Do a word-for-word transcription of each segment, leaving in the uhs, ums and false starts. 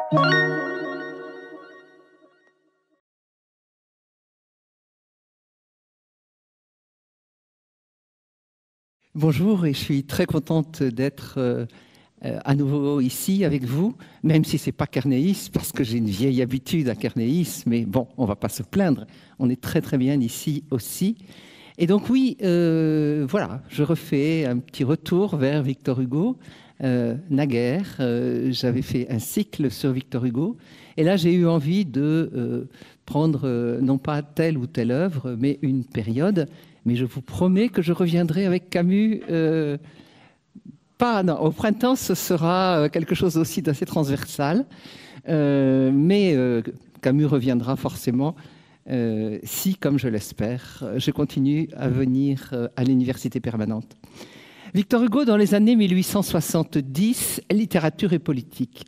Bonjour, et je suis très contente d'être euh, à nouveau ici avec vous, même si ce n'est pas Carnéis, parce que j'ai une vieille habitude à Carnéis, mais bon, on ne va pas se plaindre, on est très très bien ici aussi. Et donc oui, euh, voilà, je refais un petit retour vers Victor Hugo. Euh, naguère, euh, j'avais fait un cycle sur Victor Hugo, et là j'ai eu envie de euh, prendre euh, non pas telle ou telle œuvre, mais une période. Mais je vous promets que je reviendrai avec Camus. Euh, pas, non, au printemps, ce sera quelque chose aussi d'assez transversal. Euh, mais euh, Camus reviendra forcément euh, si, comme je l'espère, je continue à venir euh, à l'université permanente. Victor Hugo, dans les années mille huit cent soixante-dix, littérature et politique.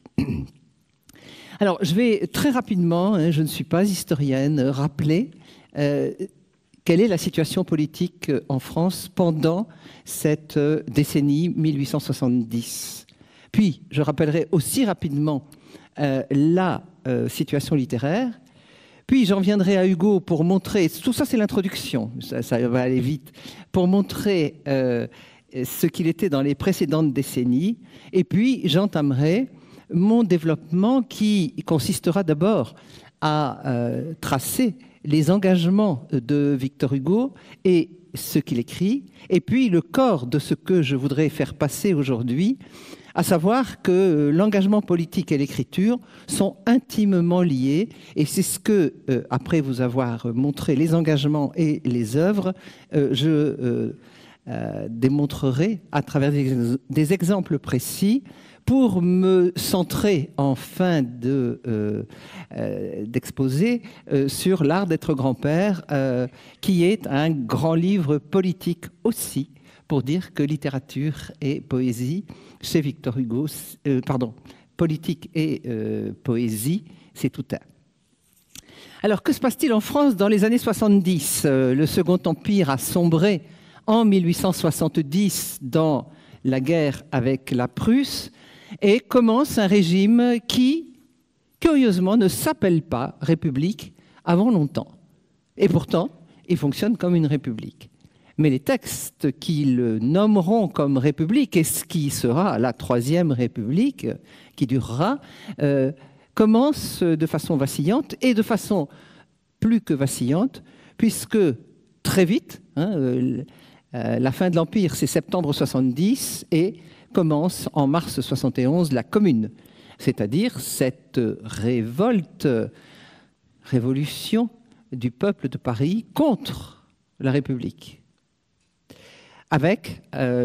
Alors, je vais très rapidement, hein, je ne suis pas historienne, rappeler euh, quelle est la situation politique en France pendant cette décennie mille huit cent soixante-dix. Puis, je rappellerai aussi rapidement euh, la euh, situation littéraire. Puis, j'en viendrai à Hugo pour montrer, tout ça c'est l'introduction, ça, ça va aller vite, pour montrer euh, ce qu'il était dans les précédentes décennies. Et puis, j'entamerai mon développement qui consistera d'abord à euh, tracer les engagements de Victor Hugo et ce qu'il écrit, et puis le corps de ce que je voudrais faire passer aujourd'hui, à savoir que l'engagement politique et l'écriture sont intimement liés, et c'est ce que, euh, après vous avoir montré les engagements et les œuvres, euh, je euh, euh, démontrerai à travers des, des exemples précis pour me centrer en fin de, euh, euh, d'exposé euh, sur L'art d'être grand-père, euh, qui est un grand livre politique aussi, pour dire que littérature et poésie, chez Victor Hugo, euh, pardon, politique et euh, poésie, c'est tout un. Alors, que se passe-t-il en France dans les années soixante-dix? euh, Le Second Empire a sombré en mille huit cent soixante-dix dans la guerre avec la Prusse, et commence un régime qui, curieusement, ne s'appelle pas République avant longtemps. Et pourtant, il fonctionne comme une République. Mais les textes qui le nommeront comme République, et ce qui sera la Troisième République, qui durera, euh, commencent de façon vacillante, et de façon plus que vacillante, puisque très vite, hein, euh, la fin de l'Empire, c'est septembre soixante-dix, et commence en mars soixante et onze la Commune, c'est-à-dire cette révolte, révolution du peuple de Paris contre la République, avec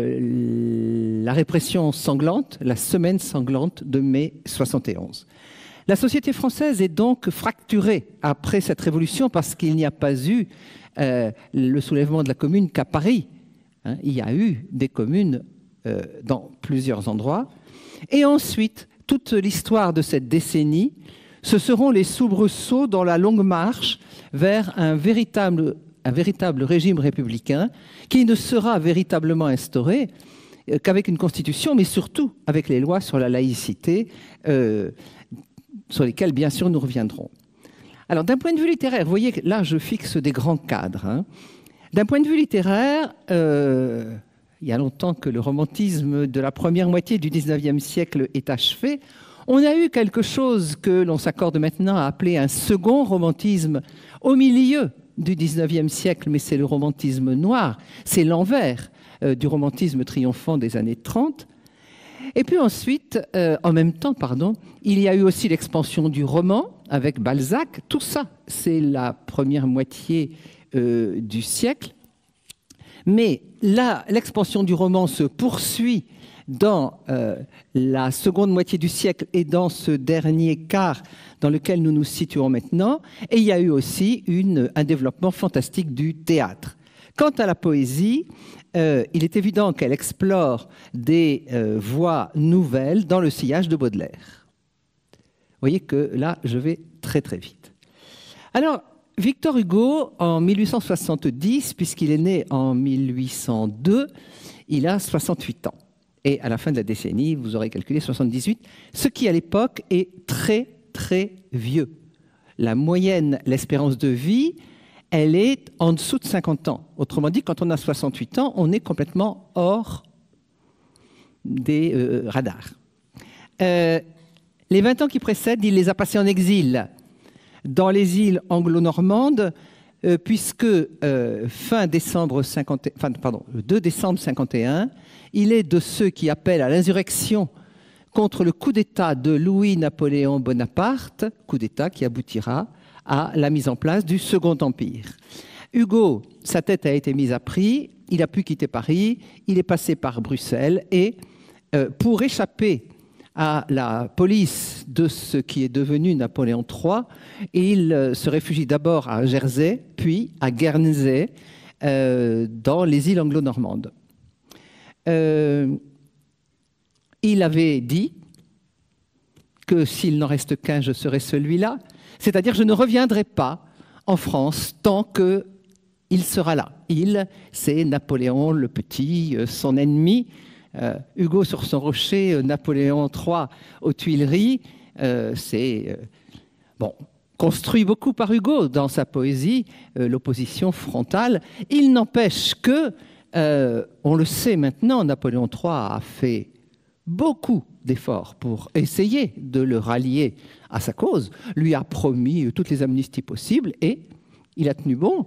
euh, la répression sanglante, la semaine sanglante de mai soixante et onze. La société française est donc fracturée après cette révolution parce qu'il n'y a pas eu euh, le soulèvement de la Commune qu'à Paris. Hein, il y a eu des communes Euh, dans plusieurs endroits. Et ensuite, toute l'histoire de cette décennie, ce seront les soubresauts dans la longue marche vers un véritable, un véritable régime républicain qui ne sera véritablement instauré euh, qu'avec une constitution, mais surtout avec les lois sur la laïcité, euh, sur lesquelles, bien sûr, nous reviendrons. Alors, d'un point de vue littéraire, vous voyez que là, je fixe des grands cadres. Hein. D'un point de vue littéraire, euh, il y a longtemps que le romantisme de la première moitié du dix-neuvième siècle est achevé. On a eu quelque chose que l'on s'accorde maintenant à appeler un second romantisme au milieu du dix-neuvième siècle, mais c'est le romantisme noir, c'est l'envers euh, du romantisme triomphant des années trente. Et puis ensuite, euh, en même temps, pardon, il y a eu aussi l'expansion du roman avec Balzac. Tout ça, c'est la première moitié euh, du siècle. Mais là, l'expansion du roman se poursuit dans euh, la seconde moitié du siècle et dans ce dernier quart dans lequel nous nous situons maintenant. Et il y a eu aussi une, un développement fantastique du théâtre. Quant à la poésie, euh, il est évident qu'elle explore des euh, voies nouvelles dans le sillage de Baudelaire. Vous voyez que là, je vais très très vite. Alors, Victor Hugo, en mille huit cent soixante-dix, puisqu'il est né en mille huit cent deux, il a soixante-huit ans. Et à la fin de la décennie, vous aurez calculé soixante-dix-huit, ce qui à l'époque est très, très vieux. La moyenne, l'espérance de vie, elle est en dessous de cinquante ans. Autrement dit, quand on a soixante-huit ans, on est complètement hors des euh, radars. Euh, les vingt ans qui précèdent, il les a passés en exil dans les îles anglo-normandes, euh, puisque euh, fin décembre cinquante, enfin, pardon, le deux décembre cinquante et un, il est de ceux qui appellent à l'insurrection contre le coup d'État de Louis-Napoléon Bonaparte, coup d'État qui aboutira à la mise en place du Second Empire. Hugo, sa tête a été mise à prix, il a pu quitter Paris, il est passé par Bruxelles et euh, pour échapper à la police de ce qui est devenu Napoléon trois, il euh, se réfugie d'abord à Jersey, puis à Guernsey, euh, dans les îles anglo-normandes. Euh, il avait dit que s'il n'en reste qu'un, je serai celui-là. C'est-à-dire, je ne reviendrai pas en France tant qu'il sera là. Il, c'est Napoléon le Petit, son ennemi. Euh, Hugo sur son rocher, Napoléon trois aux Tuileries. Euh, c'est euh, bon, construit beaucoup par Hugo dans sa poésie, euh, l'opposition frontale. Il n'empêche que, euh, on le sait maintenant, Napoléon trois a fait beaucoup d'efforts pour essayer de le rallier à sa cause, lui a promis toutes les amnisties possibles et il a tenu bon.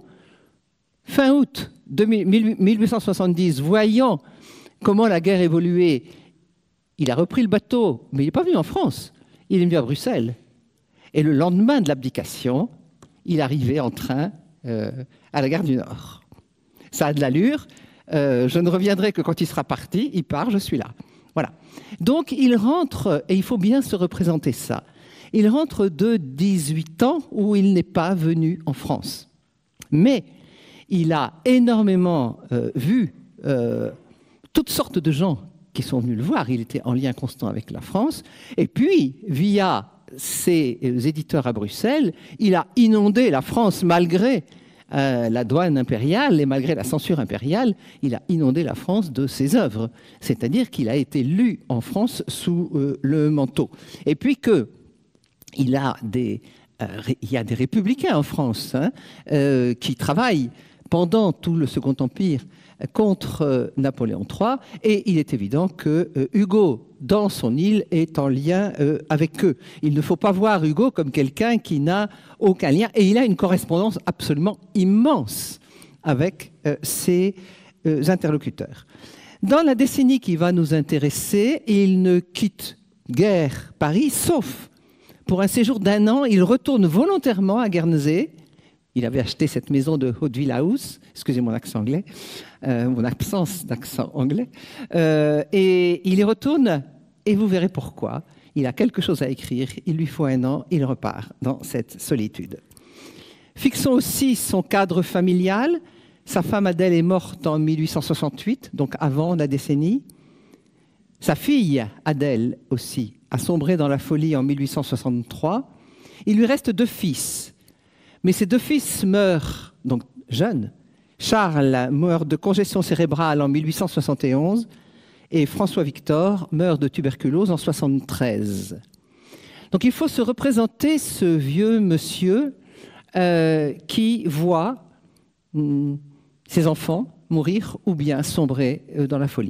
Fin août mille huit cent soixante-dix, voyant comment la guerre évoluait, il a repris le bateau, mais il n'est pas venu en France, il est venu à Bruxelles. Et le lendemain de l'abdication, il arrivait en train euh, à la gare du Nord. Ça a de l'allure, euh, je ne reviendrai que quand il sera parti, il part, je suis là. Voilà. Donc il rentre, et il faut bien se représenter ça, il rentre de dix-huit ans où il n'est pas venu en France. Mais il a énormément euh, vu euh, toutes sortes de gens qui sont venus le voir. Il était en lien constant avec la France. Et puis, via ses éditeurs à Bruxelles, il a inondé la France malgré Euh, la douane impériale et malgré la censure impériale, il a inondé la France de ses œuvres. C'est-à-dire qu'il a été lu en France sous euh, le manteau. Et puis que il, a des, euh, il y a des républicains en France hein, euh, qui travaillent pendant tout le Second Empire contre euh, Napoléon trois, et il est évident que euh, Hugo, dans son île, est en lien euh, avec eux. Il ne faut pas voir Hugo comme quelqu'un qui n'a aucun lien, et il a une correspondance absolument immense avec euh, ses euh, interlocuteurs. Dans la décennie qui va nous intéresser, il ne quitte guère Paris, sauf pour un séjour d'un an, il retourne volontairement à Guernsey. Il avait acheté cette maison de Hauteville House, excusez mon accent anglais, euh, mon absence d'accent anglais, euh, et il y retourne, et vous verrez pourquoi. Il a quelque chose à écrire, il lui faut un an, il repart dans cette solitude. Fixons aussi son cadre familial. Sa femme Adèle est morte en mille huit cent soixante-huit, donc avant la décennie. Sa fille Adèle aussi a sombré dans la folie en mille huit cent soixante-trois. Il lui reste deux fils. Mais ces deux fils meurent, donc jeunes. Charles meurt de congestion cérébrale en mille huit cent soixante et onze et François-Victor meurt de tuberculose en soixante-treize. Donc il faut se représenter ce vieux monsieur euh, qui voit hum, ses enfants mourir ou bien sombrer euh, dans la folie.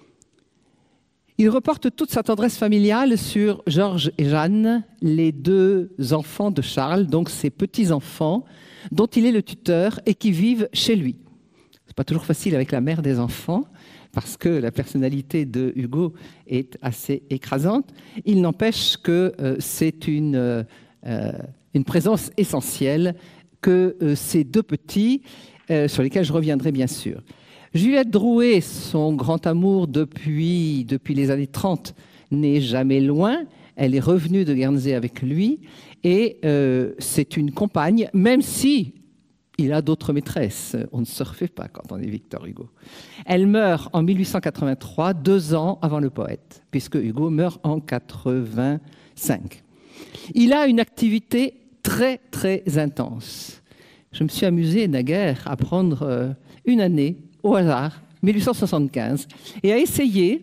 Il reporte toute sa tendresse familiale sur Georges et Jeanne, les deux enfants de Charles, donc ses petits-enfants, dont il est le tuteur et qui vivent chez lui. Ce n'est pas toujours facile avec la mère des enfants, parce que la personnalité de Hugo est assez écrasante. Il n'empêche que euh, c'est une, euh, une présence essentielle que euh, ces deux petits, euh, sur lesquels je reviendrai bien sûr. Juliette Drouet, son grand amour depuis, depuis les années trente, n'est jamais loin. Elle est revenue de Guernsey avec lui et euh, c'est une compagne, même si il a d'autres maîtresses. On ne se refait pas quand on est Victor Hugo. Elle meurt en mille huit cent quatre-vingt-trois, deux ans avant le poète, puisque Hugo meurt en quatre-vingt-cinq. Il a une activité très, très intense. Je me suis amusé naguère à prendre une année au hasard, mille huit cent soixante-quinze, et à essayer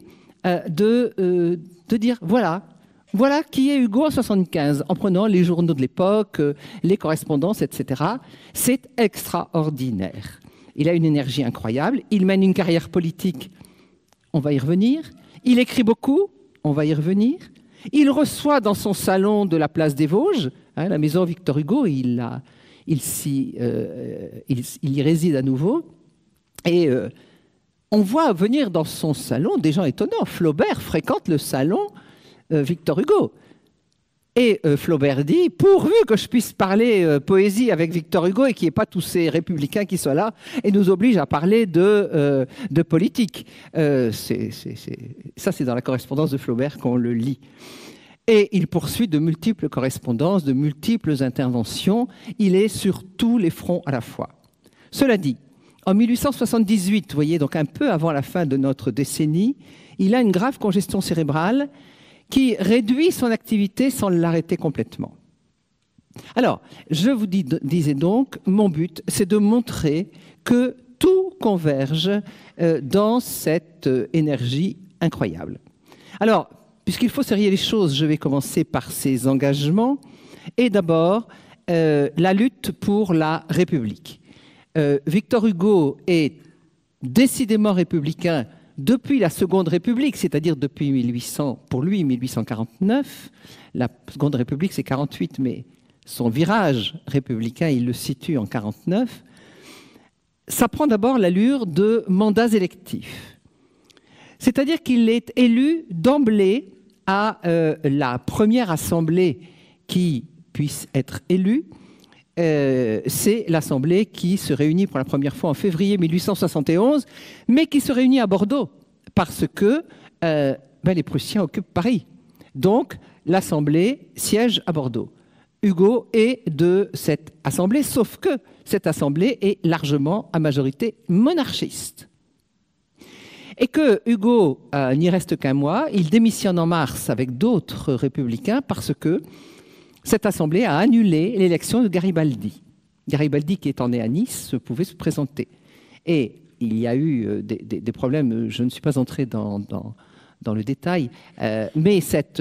euh, de, euh, de dire, voilà, voilà qui est Hugo en soixante-quinze, en prenant les journaux de l'époque, euh, les correspondances, et cetera. C'est extraordinaire. Il a une énergie incroyable, il mène une carrière politique, on va y revenir. Il écrit beaucoup, on va y revenir. Il reçoit dans son salon de la place des Vosges, hein, la maison Victor Hugo, il, a, il, s'y, euh, il, il y réside à nouveau. Et euh, on voit venir dans son salon des gens étonnants. Flaubert fréquente le salon euh, Victor Hugo. Et euh, Flaubert dit, pourvu que je puisse parler euh, poésie avec Victor Hugo et qu'il n'y ait pas tous ces républicains qui soient là et nous obligent à parler de, euh, de politique. Euh, c'est, c'est, c'est... Ça, c'est dans la correspondance de Flaubert qu'on le lit. Et il poursuit de multiples correspondances, de multiples interventions. Il est sur tous les fronts à la fois. Cela dit, en mille huit cent soixante-dix-huit, vous voyez, donc un peu avant la fin de notre décennie, il a une grave congestion cérébrale qui réduit son activité sans l'arrêter complètement. Alors, je vous dis, disais donc, mon but, c'est de montrer que tout converge euh, dans cette euh, énergie incroyable. Alors, puisqu'il faut sérier les choses, je vais commencer par ses engagements, et d'abord, euh, la lutte pour la République. Euh, Victor Hugo est décidément républicain depuis la Seconde République, c'est-à-dire depuis mille huit cents, pour lui, mille huit cent quarante-neuf. La Seconde République, c'est quarante-huit, mais son virage républicain, il le situe en quarante-neuf. Ça prend d'abord l'allure de mandats électifs. C'est-à-dire qu'il est élu d'emblée à euh, la première assemblée qui puisse être élue. Euh, c'est l'Assemblée qui se réunit pour la première fois en février mille huit cent soixante et onze, mais qui se réunit à Bordeaux, parce que euh, ben, les Prussiens occupent Paris. Donc, l'Assemblée siège à Bordeaux. Hugo est de cette Assemblée, sauf que cette Assemblée est largement à majorité monarchiste. Et que Hugo euh, n'y reste qu'un mois, il démissionne en mars avec d'autres républicains parce que cette Assemblée a annulé l'élection de Garibaldi. Garibaldi, qui étant né à Nice, pouvait se présenter. Et il y a eu des, des, des problèmes, je ne suis pas entré dans, dans, dans le détail, euh, mais cette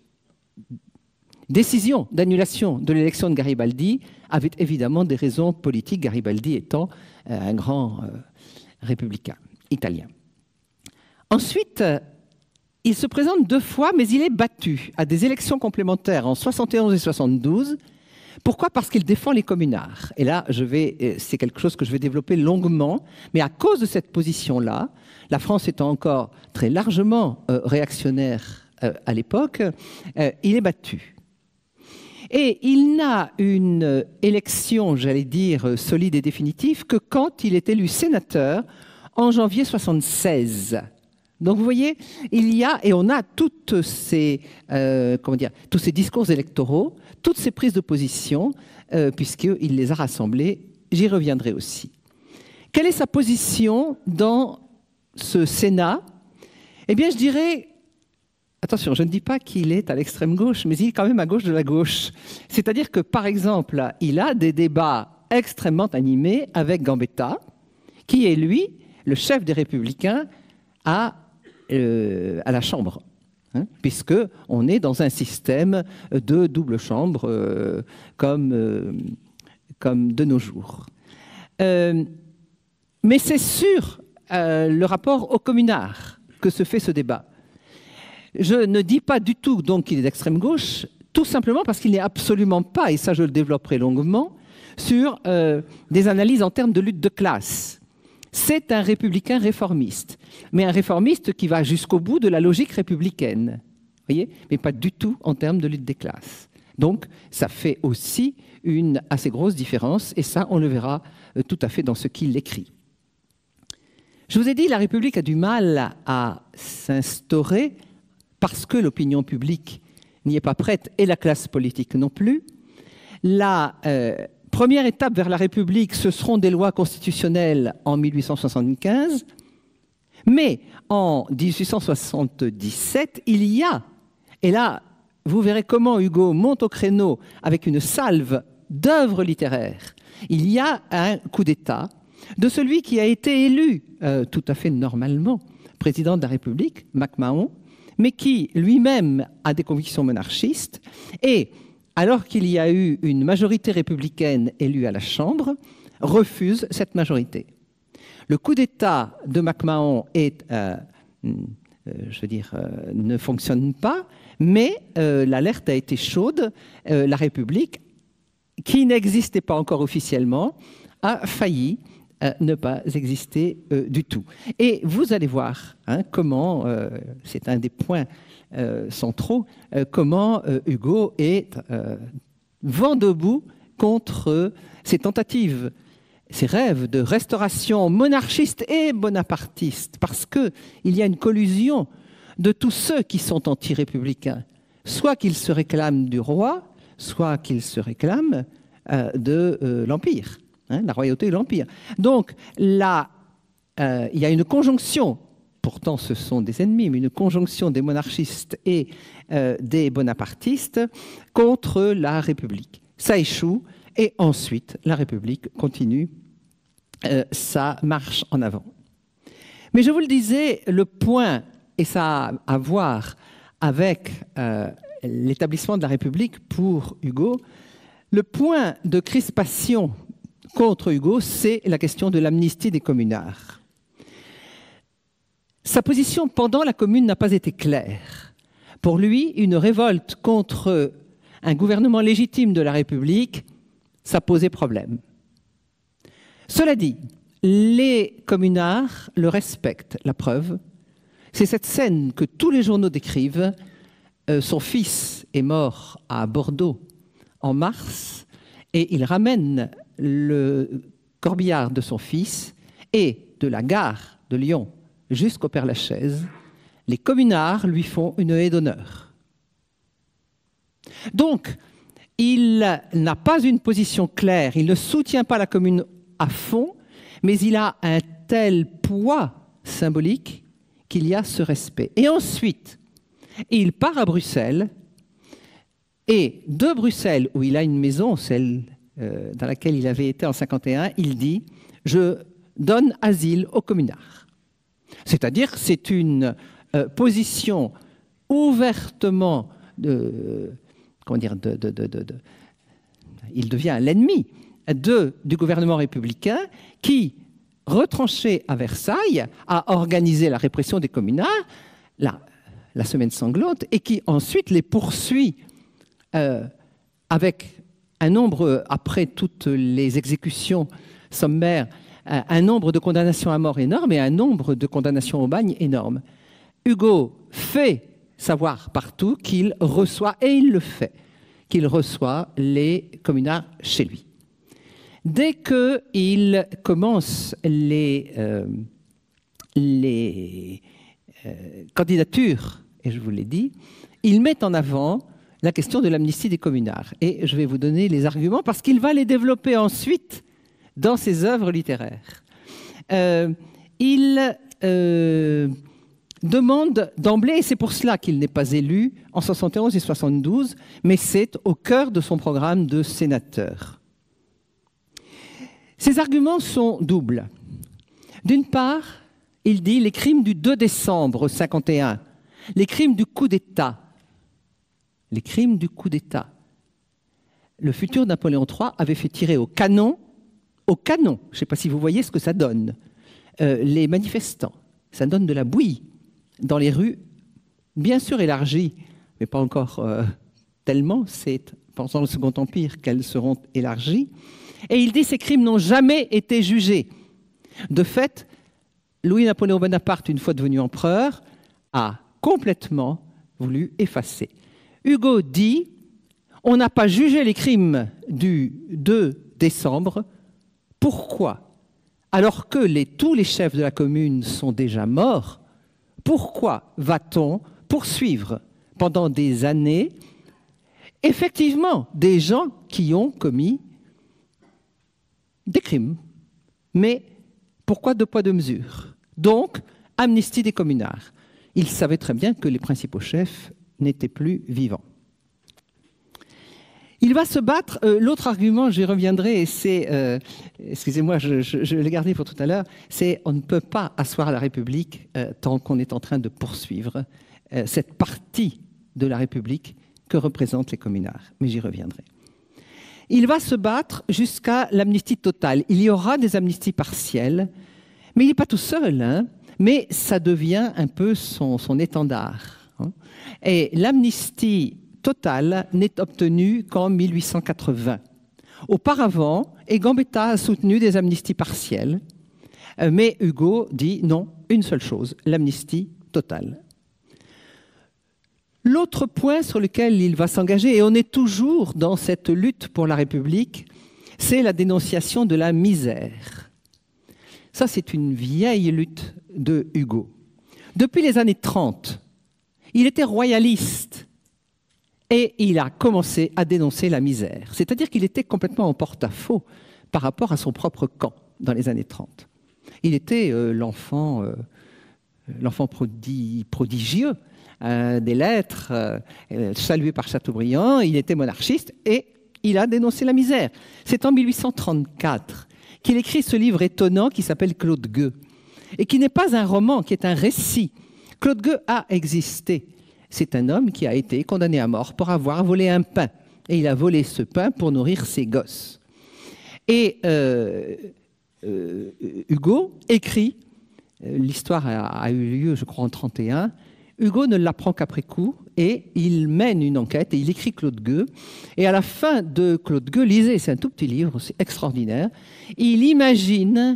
décision d'annulation de l'élection de Garibaldi avait évidemment des raisons politiques, Garibaldi étant euh, un grand euh, républicain italien. Ensuite, il se présente deux fois, mais il est battu à des élections complémentaires en soixante et onze et soixante-douze. Pourquoi ? Parce qu'il défend les communards. Et là, je vais, c'est quelque chose que je vais développer longuement, mais à cause de cette position-là, la France étant encore très largement euh, réactionnaire euh, à l'époque, euh, il est battu. Et il n'a une élection, j'allais dire, solide et définitive que quand il est élu sénateur en janvier soixante-seize. Donc vous voyez, il y a, et on a toutes ces, euh, comment dire, tous ces discours électoraux, toutes ces prises de position, euh, puisqu'il les a rassemblées, j'y reviendrai aussi. Quelle est sa position dans ce Sénat ? Eh bien, je dirais, attention, je ne dis pas qu'il est à l'extrême gauche, mais il est quand même à gauche de la gauche. C'est-à-dire que, par exemple, il a des débats extrêmement animés avec Gambetta, qui est, lui, le chef des Républicains à Euh, à la Chambre, hein, puisqu'on est dans un système de double chambre euh, comme, euh, comme de nos jours. Euh, mais c'est sur euh, le rapport aux communards que se fait ce débat. Je ne dis pas du tout donc qu'il est d'extrême gauche, tout simplement parce qu'il n'est absolument pas, et ça je le développerai longuement, sur euh, des analyses en termes de lutte de classe. C'est un républicain réformiste, mais un réformiste qui va jusqu'au bout de la logique républicaine, voyez, mais pas du tout en termes de lutte des classes. Donc, ça fait aussi une assez grosse différence, et ça, on le verra tout à fait dans ce qu'il écrit. Je vous ai dit, la République a du mal à s'instaurer parce que l'opinion publique n'y est pas prête, et la classe politique non plus. La euh, première étape vers la République, ce seront des lois constitutionnelles en mille huit cent soixante-quinze, mais en mille huit cent soixante-dix-sept, il y a, et là, vous verrez comment Hugo monte au créneau avec une salve d'œuvres littéraires, il y a un coup d'État de celui qui a été élu, euh, tout à fait normalement, président de la République, MacMahon, mais qui lui-même a des convictions monarchistes, et alors qu'il y a eu une majorité républicaine élue à la Chambre, refuse cette majorité. Le coup d'État de MacMahon est, euh, euh, je veux dire, euh, ne fonctionne pas, mais euh, l'alerte a été chaude. Euh, la République, qui n'existait pas encore officiellement, a failli euh, ne pas exister euh, du tout. Et vous allez voir hein, comment, euh, c'est un des points euh, centraux, euh, comment euh, Hugo est euh, vent debout contre ces tentatives, ces rêves de restauration monarchiste et bonapartiste, parce qu'il y a une collusion de tous ceux qui sont anti-républicains, soit qu'ils se réclament du roi, soit qu'ils se réclament euh, de euh, l'Empire, hein, la royauté et l'Empire. Donc là, euh, il y a une conjonction, pourtant ce sont des ennemis, mais une conjonction des monarchistes et euh, des bonapartistes contre la République. Ça échoue, et ensuite la République continue euh, sa marche en avant. Mais je vous le disais, le point, et ça a à voir avec euh, l'établissement de la République pour Hugo, le point de crispation contre Hugo, c'est la question de l'amnistie des communards. Sa position pendant la Commune n'a pas été claire. Pour lui, une révolte contre un gouvernement légitime de la République, ça posait problème. Cela dit, les communards le respectent. La preuve, c'est cette scène que tous les journaux décrivent. Euh, son fils est mort à Bordeaux en mars et il ramène le corbillard de son fils et de la gare de Lyon jusqu'au Père-Lachaise, les communards lui font une haie d'honneur. Donc, il n'a pas une position claire, il ne soutient pas la Commune à fond, mais il a un tel poids symbolique qu'il y a ce respect. Et ensuite, il part à Bruxelles, et de Bruxelles, où il a une maison, celle euh, dans laquelle il avait été en cinquante et un, il dit « Je donne asile aux communards ». C'est-à-dire c'est une euh, position ouvertement de... Comment dire, de, de, de, de, de, il devient l'ennemi de, du gouvernement républicain qui, retranché à Versailles, a organisé la répression des communards, la, la semaine sanglante, et qui ensuite les poursuit euh, avec un nombre, après toutes les exécutions sommaires, un nombre de condamnations à mort énorme et un nombre de condamnations au bagne énorme. Hugo fait savoir partout qu'il reçoit, et il le fait, qu'il reçoit les communards chez lui. Dès qu'il commence les, euh, les euh, candidatures, et je vous l'ai dit, il met en avant la question de l'amnistie des communards. Et je vais vous donner les arguments parce qu'il va les développer ensuite dans ses œuvres littéraires. Euh, il... Euh, demande d'emblée, et c'est pour cela qu'il n'est pas élu en soixante et onze et soixante-douze, mais c'est au cœur de son programme de sénateur. Ses arguments sont doubles. D'une part, il dit les crimes du deux décembre cinquante et un, les crimes du coup d'État, les crimes du coup d'État. Le futur Napoléon trois avait fait tirer au canon, au canon, je ne sais pas si vous voyez ce que ça donne, euh, les manifestants. Ça donne de la bouillie dans les rues, bien sûr élargies, mais pas encore euh, tellement, c'est pendant le Second Empire qu'elles seront élargies. Et il dit que ces crimes n'ont jamais été jugés. De fait, Louis-Napoléon Bonaparte, une fois devenu empereur, a complètement voulu effacer. Hugo dit « On n'a pas jugé les crimes du deux décembre. Pourquoi ? Alors que les, tous les chefs de la Commune sont déjà morts, pourquoi va-t-on poursuivre pendant des années effectivement des gens qui ont commis des crimes? Mais pourquoi deux poids, deux mesures? Donc, amnistie des communards. Il savait très bien que les principaux chefs n'étaient plus vivants. Il Il va se battre, euh, l'autre argument, j'y reviendrai, et c'est, euh, excusez-moi, je, je, je l'ai gardé pour tout à l'heure, c'est on ne peut pas asseoir la République euh, tant qu'on est en train de poursuivre euh, cette partie de la République que représentent les communards. Mais j'y reviendrai. Il va se battre jusqu'à l'amnistie totale. Il y aura des amnisties partielles, mais il n'est pas tout seul, hein, mais ça devient un peu son, son étendard. Hein. Et l'amnistie totale n'est obtenue qu'en mille huit cent quatre-vingts. Auparavant, et Gambetta a soutenu des amnisties partielles, mais Hugo dit non, une seule chose, l'amnistie totale. L'autre point sur lequel il va s'engager, et on est toujours dans cette lutte pour la République, c'est la dénonciation de la misère. Ça, c'est une vieille lutte de Hugo. Depuis les années trente, il était royaliste et il a commencé à dénoncer la misère. C'est-à-dire qu'il était complètement en porte-à-faux par rapport à son propre camp dans les années trente. Il était euh, l'enfant euh, l'enfant prodi- prodigieux euh, des lettres, euh, salué par Chateaubriand, il était monarchiste et il a dénoncé la misère. C'est en mille huit cent trente-quatre qu'il écrit ce livre étonnant qui s'appelle Claude Gueux, et qui n'est pas un roman, qui est un récit. Claude Gueux a existé. C'est un homme qui a été condamné à mort pour avoir volé un pain. Et il a volé ce pain pour nourrir ses gosses. Et euh, euh, Hugo écrit, euh, l'histoire a, a eu lieu, je crois, en trente et un, Hugo ne l'apprend qu'après coup, et il mène une enquête, et il écrit Claude Gueux. Et à la fin de Claude Gueux, lisez, c'est un tout petit livre, c'est extraordinaire, il imagine,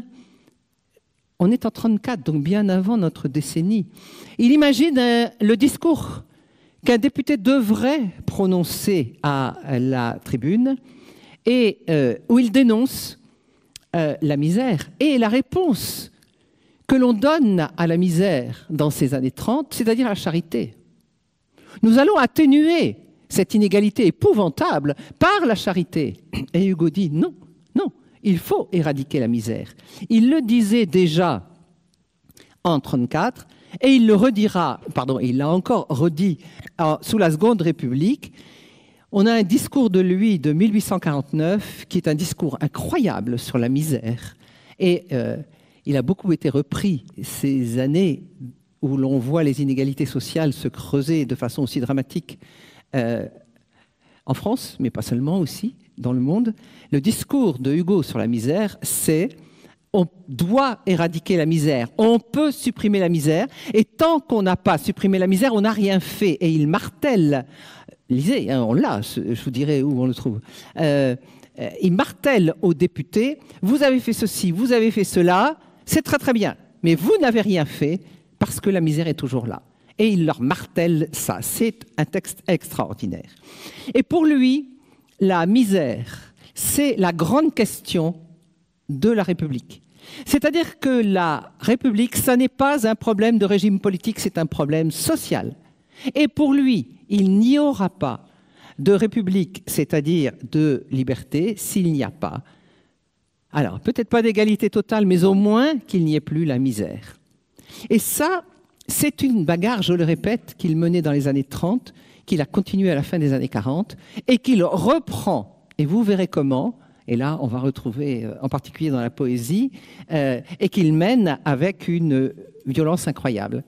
on est en trente-quatre, donc bien avant notre décennie, il imagine euh, le discours qu'un député devrait prononcer à la tribune, et euh, où il dénonce euh, la misère. Et la réponse que l'on donne à la misère dans ces années trente, c'est-à-dire la charité. Nous allons atténuer cette inégalité épouvantable par la charité. Et Hugo dit non, non, il faut éradiquer la misère. Il le disait déjà en trente-quatre et il le redira, pardon, il l'a encore redit euh, sous la Seconde République. On a un discours de lui de mille huit cent quarante-neuf qui est un discours incroyable sur la misère. Et euh, il a beaucoup été repris ces années où l'on voit les inégalités sociales se creuser de façon aussi dramatique euh, en France, mais pas seulement aussi, dans le monde. Le discours de Hugo sur la misère, c'est « on doit éradiquer la misère, on peut supprimer la misère, et tant qu'on n'a pas supprimé la misère, on n'a rien fait ». Et il martèle, lisez, hein, on l'a, je vous dirai où on le trouve, euh, il martèle aux députés « vous avez fait ceci, vous avez fait cela, c'est très très bien, mais vous n'avez rien fait parce que la misère est toujours là ». Et il leur martèle ça. C'est un texte extraordinaire. Et pour lui, la misère, c'est la grande question de la République. C'est-à-dire que la République, ça n'est pas un problème de régime politique, c'est un problème social. Et pour lui, il n'y aura pas de République, c'est-à-dire de liberté, s'il n'y a pas, alors peut-être pas d'égalité totale, mais au moins qu'il n'y ait plus la misère. Et ça, c'est une bagarre, je le répète, qu'il menait dans les années trente, qu'il a continué à la fin des années quarante, et qu'il reprend, et vous verrez comment, et là on va retrouver en particulier dans la poésie, euh, et qu'il mène avec une violence incroyable.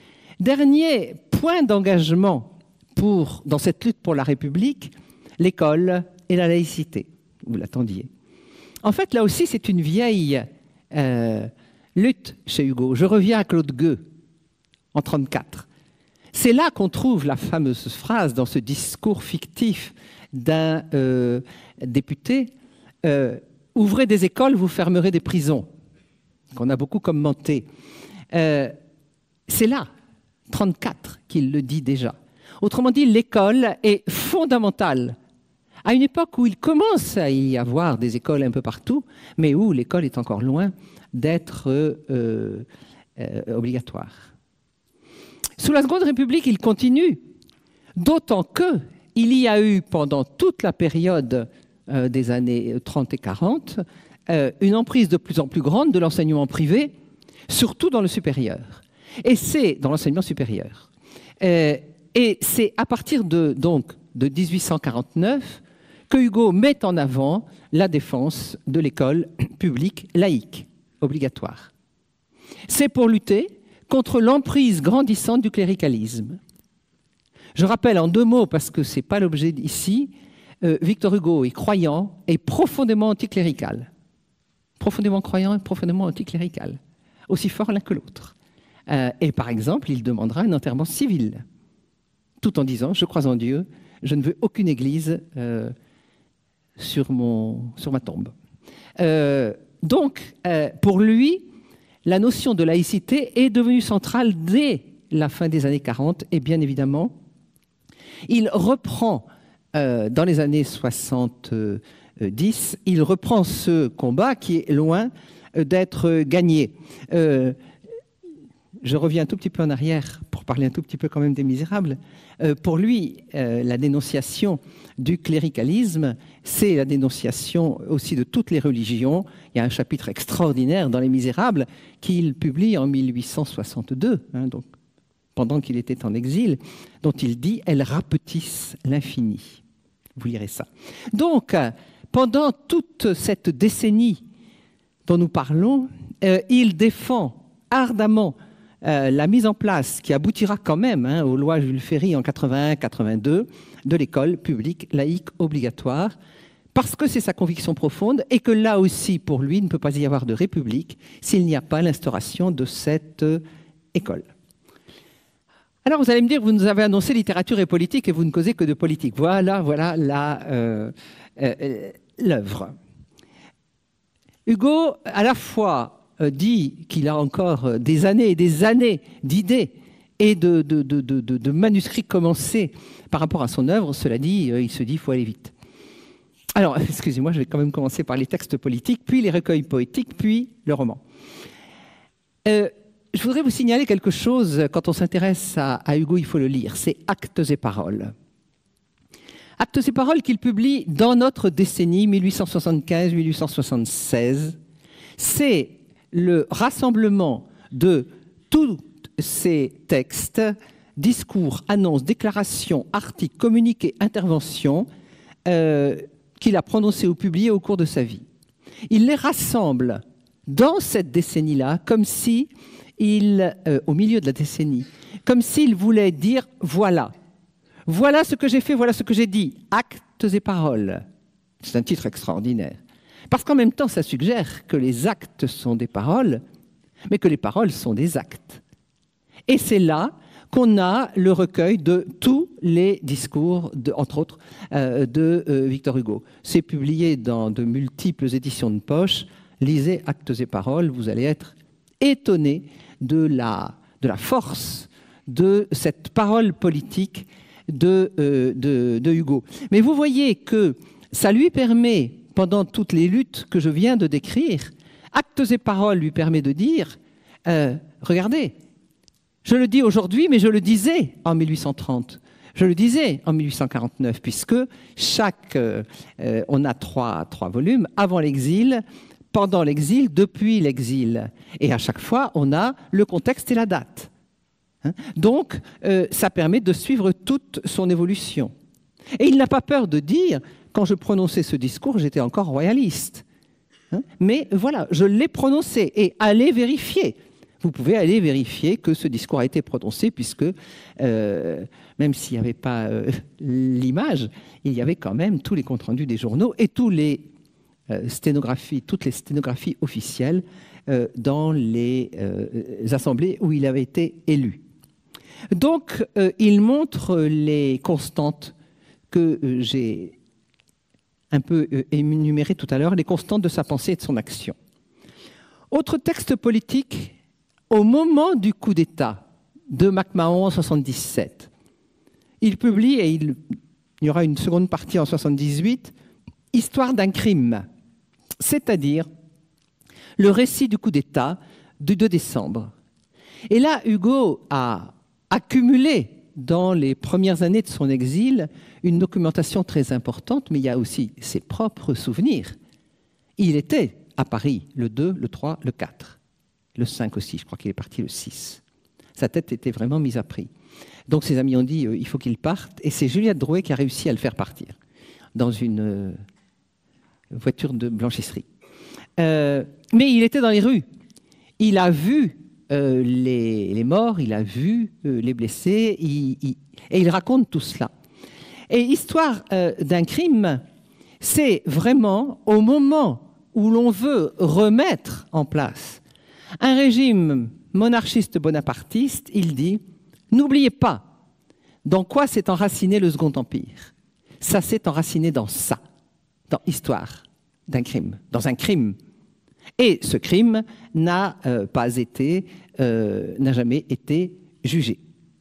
Dernier point d'engagement pour, dans cette lutte pour la République, l'école et la laïcité. Vous l'attendiez. En fait, là aussi, c'est une vieille euh, lutte chez Hugo. Je reviens à Claude Gueux, en trente-quatre. C'est là qu'on trouve la fameuse phrase dans ce discours fictif d'un euh, député euh, « Ouvrez des écoles, vous fermerez des prisons », qu'on a beaucoup commenté. Euh, c'est là, trente-quatre, qu'il le dit déjà. Autrement dit, l'école est fondamentale. À une époque où il commence à y avoir des écoles un peu partout, mais où l'école est encore loin d'être euh, euh, obligatoire. Sous la Seconde République, il continue, d'autant qu'il y a eu pendant toute la période euh, des années trente et quarante euh, une emprise de plus en plus grande de l'enseignement privé, surtout dans le supérieur. Et c'est dans l'enseignement supérieur. Euh, et c'est à partir de, donc, de mille huit cent quarante-neuf que Hugo met en avant la défense de l'école publique laïque, obligatoire. C'est pour lutter contre l'emprise grandissante du cléricalisme. Je rappelle en deux mots, parce que ce n'est pas l'objet ici, euh, Victor Hugo est croyant et profondément anticlérical. Profondément croyant et profondément anticlérical. Aussi fort l'un que l'autre. Euh, et par exemple, il demandera un enterrement civil, tout en disant « Je crois en Dieu, je ne veux aucune église euh, sur, mon, sur ma tombe. Euh, » Donc, euh, pour lui, la notion de laïcité est devenue centrale dès la fin des années quarante, et bien évidemment, il reprend, euh, dans les années soixante-dix, il reprend ce combat qui est loin d'être gagné. Euh, je reviens un tout petit peu en arrière pour parler un tout petit peu quand même des Misérables. Euh, pour lui, euh, la dénonciation du cléricalisme, c'est la dénonciation aussi de toutes les religions. Il y a un chapitre extraordinaire dans Les Misérables qu'il publie en mille huit cent soixante-deux, hein, donc pendant qu'il était en exil, dont il dit « Elles rapetissent l'infini ». Vous lirez ça. Donc, pendant toute cette décennie dont nous parlons, euh, il défend ardemment euh, la mise en place, qui aboutira quand même hein, aux lois Jules Ferry en quatre-vingt-un quatre-vingt-deux, de l'école publique laïque obligatoire, parce que c'est sa conviction profonde et que là aussi, pour lui, il ne peut pas y avoir de république s'il n'y a pas l'instauration de cette euh, école. Alors, vous allez me dire, vous nous avez annoncé littérature et politique et vous ne causez que de politique. Voilà, voilà la, euh, euh, l'œuvre. Hugo, à la fois, euh, dit qu'il a encore des années et des années d'idées et de, de, de, de, de manuscrits commencés par rapport à son œuvre. Cela dit, euh, il se dit qu'il faut aller vite. Alors, excusez-moi, je vais quand même commencer par les textes politiques, puis les recueils poétiques, puis le roman. Euh, Je voudrais vous signaler quelque chose, quand on s'intéresse à, à Hugo, il faut le lire, c'est Actes et paroles. Actes et paroles qu'il publie dans notre décennie mille huit cent soixante-quinze mille huit cent soixante-seize. C'est le rassemblement de tous ces textes, discours, annonces, déclarations, articles, communiqués, interventions euh, qu'il a prononcés ou publiés au cours de sa vie. Il les rassemble dans cette décennie-là comme si Il, euh, au milieu de la décennie, comme s'il voulait dire « voilà, voilà ce que j'ai fait, voilà ce que j'ai dit, actes et paroles ». C'est un titre extraordinaire. Parce qu'en même temps, ça suggère que les actes sont des paroles, mais que les paroles sont des actes. Et c'est là qu'on a le recueil de tous les discours, de, entre autres, euh, de euh, Victor Hugo. C'est publié dans de multiples éditions de poche. Lisez Actes et paroles, vous allez être étonné de la, de la force de cette parole politique de, euh, de, de Hugo. Mais vous voyez que ça lui permet, pendant toutes les luttes que je viens de décrire, Actes et paroles lui permet de dire euh, regardez, je le dis aujourd'hui, mais je le disais en mille huit cent trente, je le disais en mille huit cent quarante-neuf, puisque chaque, euh, on a trois, trois volumes, avant l'exil, pendant l'exil, depuis l'exil. Et à chaque fois, on a le contexte et la date. Hein? Donc, euh, ça permet de suivre toute son évolution. Et il n'a pas peur de dire, quand je prononçais ce discours, j'étais encore royaliste. Hein? Mais voilà, je l'ai prononcé. Et allez vérifier. Vous pouvez aller vérifier que ce discours a été prononcé, puisque euh, même s'il n'y avait pas euh, l'image, il y avait quand même tous les comptes rendus des journaux et tous les Euh, sténographie, toutes les sténographies officielles euh, dans les euh, assemblées où il avait été élu. Donc, euh, il montre les constantes que euh, j'ai un peu euh, énumérées tout à l'heure, les constantes de sa pensée et de son action. Autre texte politique, au moment du coup d'État de MacMahon en soixante-dix-sept, il publie, et il, il y aura une seconde partie en soixante-dix-huit, Histoire d'un crime, c'est-à-dire le récit du coup d'État du deux décembre. Et là, Hugo a accumulé dans les premières années de son exil une documentation très importante, mais il y a aussi ses propres souvenirs. Il était à Paris le deux, le trois, le quatre, le cinq aussi, je crois qu'il est parti le six. Sa tête était vraiment mise à prix. Donc ses amis ont dit euh, il faut qu'il parte, et c'est Juliette Drouet qui a réussi à le faire partir. dans une euh, voiture de blanchisserie. Euh, mais il était dans les rues. Il a vu euh, les, les morts, il a vu euh, les blessés, il, il, et il raconte tout cela. Et Histoire euh, d'un crime, c'est vraiment au moment où l'on veut remettre en place un régime monarchiste bonapartiste, il dit « N'oubliez pas dans quoi s'est enraciné le Second Empire. Ça s'est enraciné dans ça, dans Histoire d'un crime, dans un crime. Et ce crime n'a euh, pas été, euh, n'a jamais été jugé. »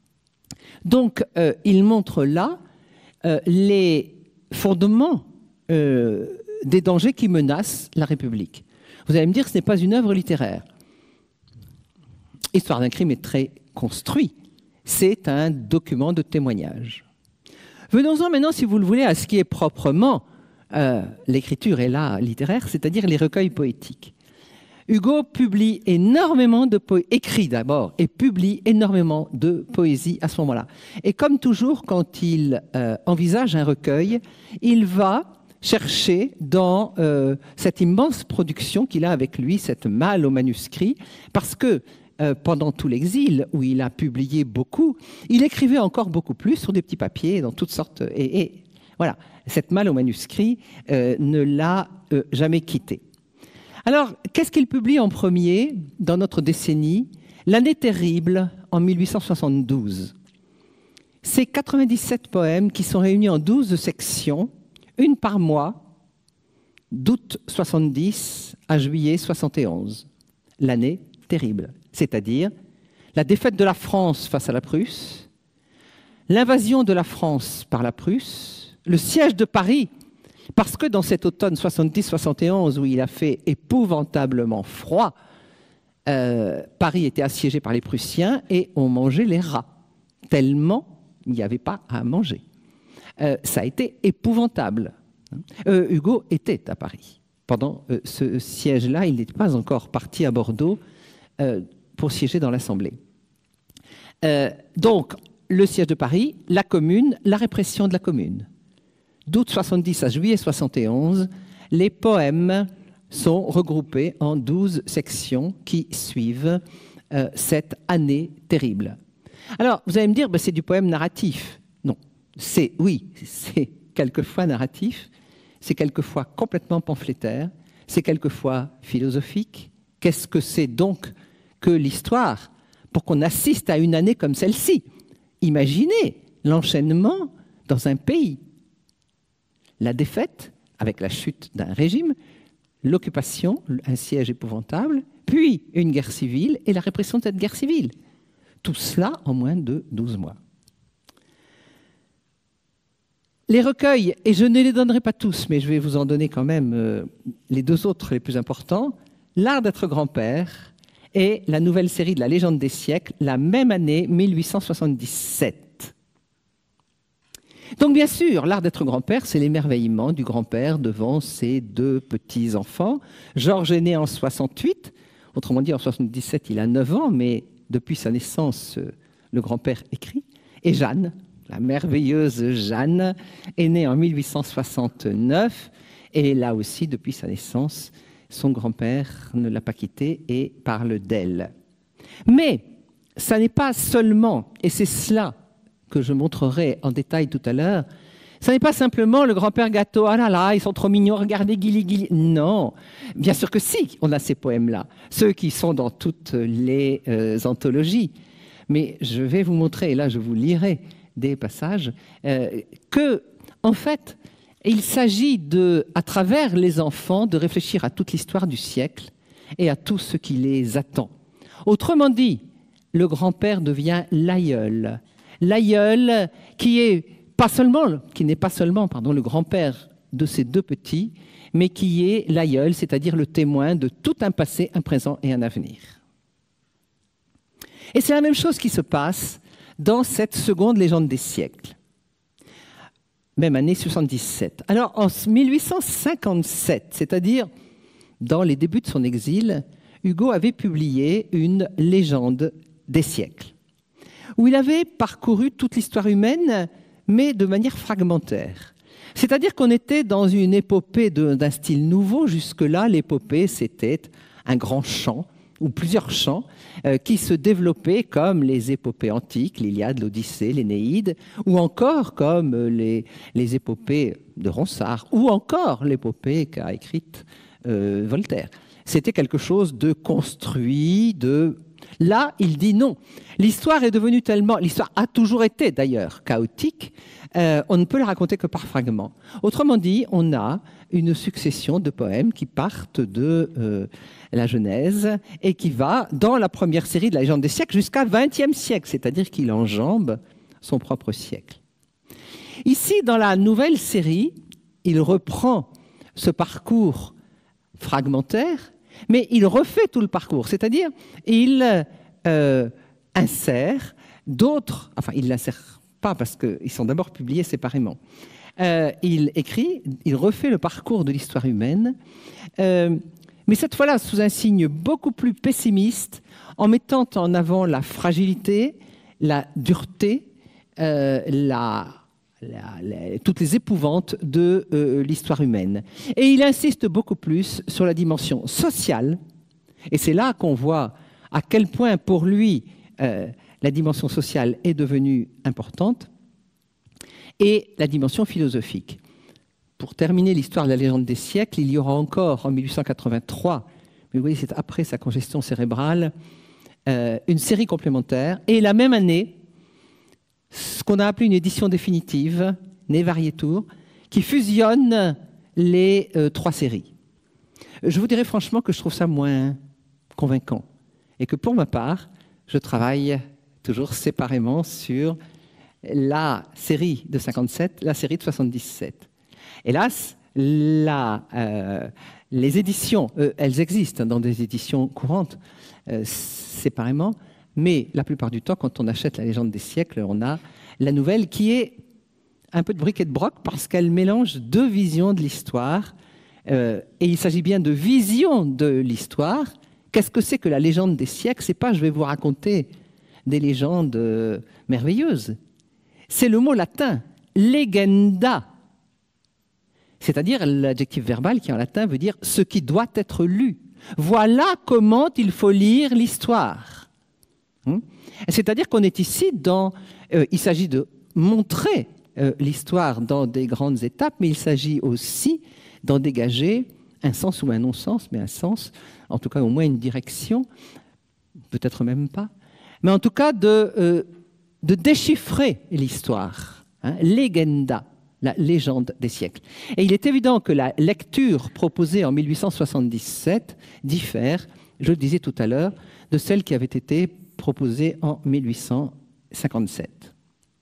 Donc, euh, il montre là euh, les fondements euh, des dangers qui menacent la République. Vous allez me dire que ce n'est pas une œuvre littéraire. Histoire d'un crime est très construit. C'est un document de témoignage. Venons-en maintenant, si vous le voulez, à ce qui est proprement euh, l'écriture et l'art littéraire, c'est-à-dire les recueils poétiques. Hugo publie énormément de poésie, écrit d'abord, et publie énormément de poésie à ce moment-là. Et comme toujours, quand il euh, envisage un recueil, il va chercher dans euh, cette immense production qu'il a avec lui, cette malle au manuscrit, parce que euh, pendant tout l'exil, où il a publié beaucoup, il écrivait encore beaucoup plus sur des petits papiers, dans toutes sortes... Et, et voilà, cette malle au manuscrit euh, ne l'a euh, jamais quitté. Alors, qu'est-ce qu'il publie en premier dans notre décennie? L'année terrible, en mille huit cent soixante-douze. C'est quatre-vingt-dix-sept poèmes qui sont réunis en douze sections, une par mois, d'août soixante-dix à juillet soixante et onze. L'année terrible, c'est-à-dire la défaite de la France face à la Prusse, l'invasion de la France par la Prusse, le siège de Paris, parce que dans cet automne soixante-dix soixante et onze, où il a fait épouvantablement froid, euh, Paris était assiégé par les Prussiens et on mangeait les rats, tellement il n'y avait pas à manger. Euh, ça a été épouvantable. Euh, Hugo était à Paris. Pendant euh, ce siège-là, il n'était pas encore parti à Bordeaux euh, pour siéger dans l'Assemblée. Euh, donc, le siège de Paris, la Commune, la répression de la Commune. D'août soixante-dix à juillet soixante et onze, les poèmes sont regroupés en douze sections qui suivent euh, cette année terrible. Alors, vous allez me dire, ben, c'est du poème narratif. Non, c'est, oui, c'est quelquefois narratif, c'est quelquefois complètement pamphlétaire, c'est quelquefois philosophique. Qu'est-ce que c'est donc que l'histoire pour qu'on assiste à une année comme celle-ci? Imaginez l'enchaînement dans un pays. La défaite, avec la chute d'un régime, l'occupation, un siège épouvantable, puis une guerre civile et la répression de cette guerre civile. Tout cela en moins de douze mois. Les recueils, et je ne les donnerai pas tous, mais je vais vous en donner quand même euh, les deux autres les plus importants, L'art d'être grand-père et la nouvelle série de la légende des siècles, la même année, mille huit cent soixante-dix-sept. Donc bien sûr, l'art d'être grand-père, c'est l'émerveillement du grand-père devant ses deux petits-enfants. Georges est né en soixante-huit, autrement dit en soixante-dix-sept, il a neuf ans, mais depuis sa naissance, le grand-père écrit. Et Jeanne, la merveilleuse Jeanne, est née en mille huit cent soixante-neuf, et là aussi, depuis sa naissance, son grand-père ne l'a pas quittée et parle d'elle. Mais ça n'est pas seulement, et c'est cela que je montrerai en détail tout à l'heure, ce n'est pas simplement le grand-père gâteau, ah là là, ils sont trop mignons, regardez, guili, guili. Non, bien sûr que si, on a ces poèmes-là, ceux qui sont dans toutes les euh, anthologies. Mais je vais vous montrer, et là je vous lirai des passages, euh, que, en fait, il s'agit de, à travers les enfants, de réfléchir à toute l'histoire du siècle et à tout ce qui les attend. Autrement dit, le grand-père devient l'aïeul. L'aïeul qui est pas seulement, qui n'est pas seulement, pardon, le grand-père de ces deux petits, mais qui est l'aïeul, c'est-à-dire le témoin de tout un passé, un présent et un avenir. Et c'est la même chose qui se passe dans cette seconde légende des siècles. Même année soixante-dix-sept. Alors, en mille huit cent cinquante-sept, c'est-à-dire dans les débuts de son exil, Hugo avait publié une légende des siècles, où il avait parcouru toute l'histoire humaine, mais de manière fragmentaire. C'est-à-dire qu'on était dans une épopée d'un style nouveau. Jusque-là, l'épopée, c'était un grand chant, ou plusieurs chants, euh, qui se développaient comme les épopées antiques, l'Iliade, l'Odyssée, l'Énéide, ou encore comme les, les épopées de Ronsard, ou encore l'épopée qu'a écrite euh, Voltaire. C'était quelque chose de construit, de... Là, il dit non. L'histoire est devenue tellement... L'histoire a toujours été, d'ailleurs, chaotique. Euh, on ne peut la raconter que par fragments. Autrement dit, on a une succession de poèmes qui partent de euh, la Genèse et qui va dans la première série de la légende des siècles jusqu'à vingtième siècle, c'est-à-dire qu'il enjambe son propre siècle. Ici, dans la nouvelle série, il reprend ce parcours fragmentaire, mais il refait tout le parcours, c'est-à-dire il euh, insère d'autres, enfin il ne l'insère pas parce qu'ils sont d'abord publiés séparément. Euh, il écrit, il refait le parcours de l'histoire humaine, euh, mais cette fois-là sous un signe beaucoup plus pessimiste, en mettant en avant la fragilité, la dureté, euh, la... La, la, toutes les épouvantes de euh, l'histoire humaine. Et il insiste beaucoup plus sur la dimension sociale, et c'est là qu'on voit à quel point pour lui euh, la dimension sociale est devenue importante, et la dimension philosophique. Pour terminer l'histoire de la légende des siècles, il y aura encore en mille huit cent quatre-vingt-trois, mais vous voyez c'est après sa congestion cérébrale, euh, une série complémentaire, et la même année, ce qu'on a appelé une édition définitive, Ne Varietur, qui fusionne les euh, trois séries. Je vous dirais franchement que je trouve ça moins convaincant et que pour ma part, je travaille toujours séparément sur la série de cinquante-sept, la série de soixante-dix-sept. Hélas, la, euh, les éditions, euh, elles existent dans des éditions courantes euh, séparément, mais la plupart du temps, quand on achète la légende des siècles, on a la nouvelle qui est un peu de bric et de broc parce qu'elle mélange deux visions de l'histoire. Euh, et il s'agit bien de vision de l'histoire. Qu'est-ce que c'est que la légende des siècles? C'est pas je vais vous raconter des légendes euh, merveilleuses. C'est le mot latin, legenda. C'est-à-dire l'adjectif verbal qui en latin veut dire ce qui doit être lu. Voilà comment il faut lire l'histoire. C'est-à-dire qu'on est ici dans... Euh, il s'agit de montrer euh, l'histoire dans des grandes étapes, mais il s'agit aussi d'en dégager un sens ou un non-sens, mais un sens, en tout cas au moins une direction, peut-être même pas, mais en tout cas de, euh, de déchiffrer l'histoire, hein, legenda, la légende des siècles. Et il est évident que la lecture proposée en mille huit cent soixante-dix-sept diffère, je le disais tout à l'heure, de celle qui avait été proposé en mille huit cent cinquante-sept.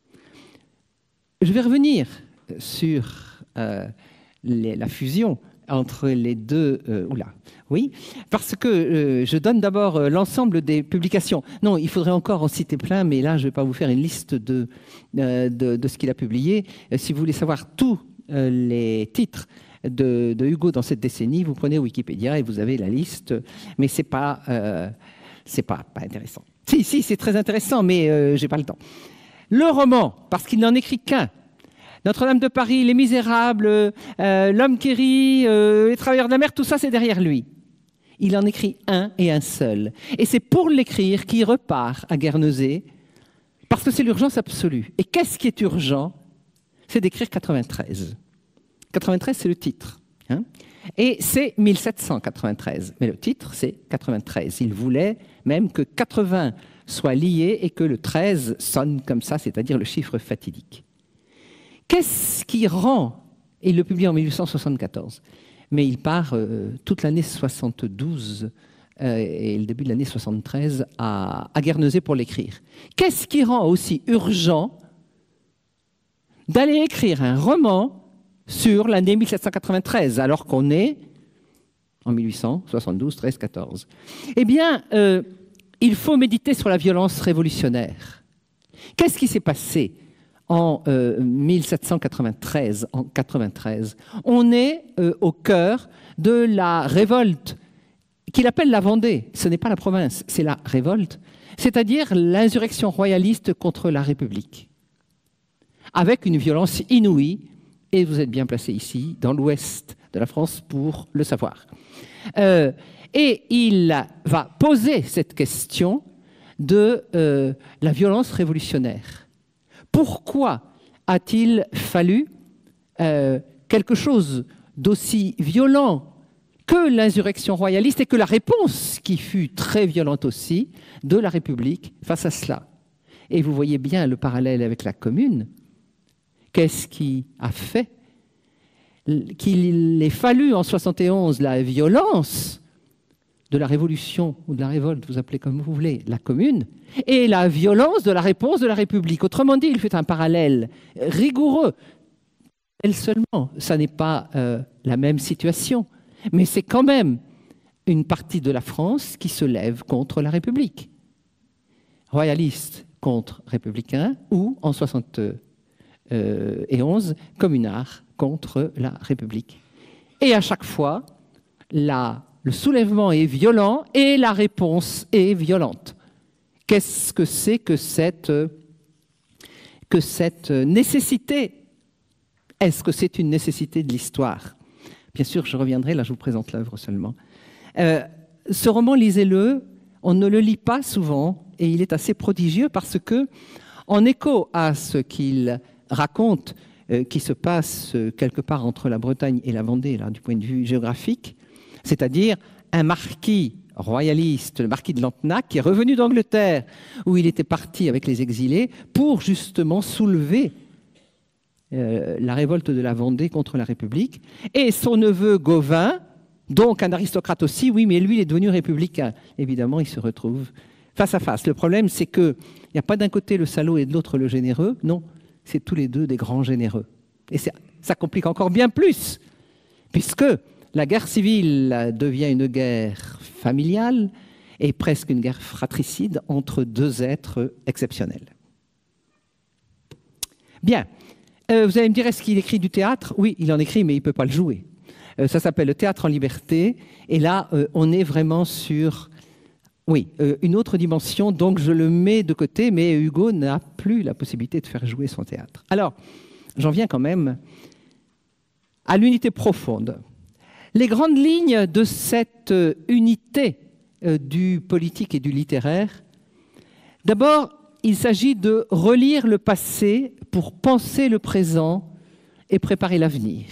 Je vais revenir sur euh, les, la fusion entre les deux... Euh, oula, oui, parce que euh, je donne d'abord euh, l'ensemble des publications. Non, il faudrait encore en citer plein, mais là, je ne vais pas vous faire une liste de, euh, de, de ce qu'il a publié. Euh, si vous voulez savoir tous euh, les titres de, de Hugo dans cette décennie, vous prenez Wikipédia et vous avez la liste, mais ce n'est pas, euh, c'est pas, pas intéressant. Si, si, c'est très intéressant, mais euh, je n'ai pas le temps. Le roman, parce qu'il n'en écrit qu'un. Notre-Dame de Paris, Les Misérables, euh, L'Homme qui rit, euh, Les Travailleurs de la mer, tout ça, c'est derrière lui. Il en écrit un et un seul. Et c'est pour l'écrire qu'il repart à Guernesey, parce que c'est l'urgence absolue. Et qu'est-ce qui est urgent? C'est d'écrire quatre-vingt-treize. quatre-vingt-treize, c'est le titre. Hein, et c'est mille sept cent quatre-vingt-treize. Mais le titre, c'est quatre-vingt-treize. Il voulait même que quatre-vingts soit lié et que le treize sonne comme ça, c'est-à-dire le chiffre fatidique. Qu'est-ce qui rend, et il le publie en mille huit cent soixante-quatorze, mais il part euh, toute l'année soixante-douze euh, et le début de l'année soixante-treize à, à Guernesey pour l'écrire. Qu'est-ce qui rend aussi urgent d'aller écrire un roman sur l'année mille sept cent quatre-vingt-treize, alors qu'on est en mille huit cent soixante-douze, treize, quatorze? Eh bien, euh, il faut méditer sur la violence révolutionnaire. Qu'est-ce qui s'est passé en euh, mille sept cent quatre-vingt-treize, en quatre-vingt-treize? On est euh, au cœur de la révolte qu'il appelle la Vendée. Ce n'est pas la province, c'est la révolte, c'est-à-dire l'insurrection royaliste contre la République, avec une violence inouïe Et vous êtes bien placé ici, dans l'ouest de la France, pour le savoir. Euh, et il va poser cette question de euh, la violence révolutionnaire. Pourquoi a-t-il fallu euh, quelque chose d'aussi violent que l'insurrection royaliste et que la réponse, qui fut très violente aussi, de la République face à cela? Et vous voyez bien le parallèle avec la Commune. Qu'est-ce qui a fait qu'il ait fallu en soixante et onze la violence de la révolution ou de la révolte, vous appelez comme vous voulez, la Commune, et la violence de la réponse de la République? Autrement dit, il fait un parallèle rigoureux. Elle seulement, ça n'est pas euh, la même situation, mais c'est quand même une partie de la France qui se lève contre la République. Royaliste contre républicain, ou en soixante et onze, communard contre la République. Et à chaque fois, la, le soulèvement est violent et la réponse est violente. Qu'est-ce que c'est que cette, que cette nécessité? Est-ce que c'est une nécessité de l'histoire? Bien sûr, je reviendrai, là je vous présente l'œuvre seulement. Euh, ce roman, lisez-le, on ne le lit pas souvent et il est assez prodigieux parce que, en écho à ce qu'il raconte, euh, qui se passe euh, quelque part entre la Bretagne et la Vendée, là, du point de vue géographique, c'est-à-dire un marquis royaliste, le marquis de Lantenac, qui est revenu d'Angleterre, où il était parti avec les exilés, pour justement soulever euh, la révolte de la Vendée contre la République, et son neveu Gauvin, donc un aristocrate aussi, oui, mais lui, il est devenu républicain. Évidemment, il se retrouve face à face. Le problème, c'est qu'il n'y a pas d'un côté le salaud et de l'autre le généreux, non, c'est tous les deux des grands généreux. Et ça complique encore bien plus, puisque la guerre civile devient une guerre familiale et presque une guerre fratricide entre deux êtres exceptionnels. Bien, euh, vous allez me dire, est-ce qu'il écrit du théâtre? Oui, il en écrit, mais il ne peut pas le jouer. Euh, ça s'appelle le théâtre en liberté, et là, euh, on est vraiment sur... Oui, euh, une autre dimension, donc je le mets de côté, mais Hugo n'a plus la possibilité de faire jouer son théâtre. Alors, j'en viens quand même à l'unité profonde. Les grandes lignes de cette unité euh, du politique et du littéraire, d'abord, il s'agit de relire le passé pour penser le présent et préparer l'avenir.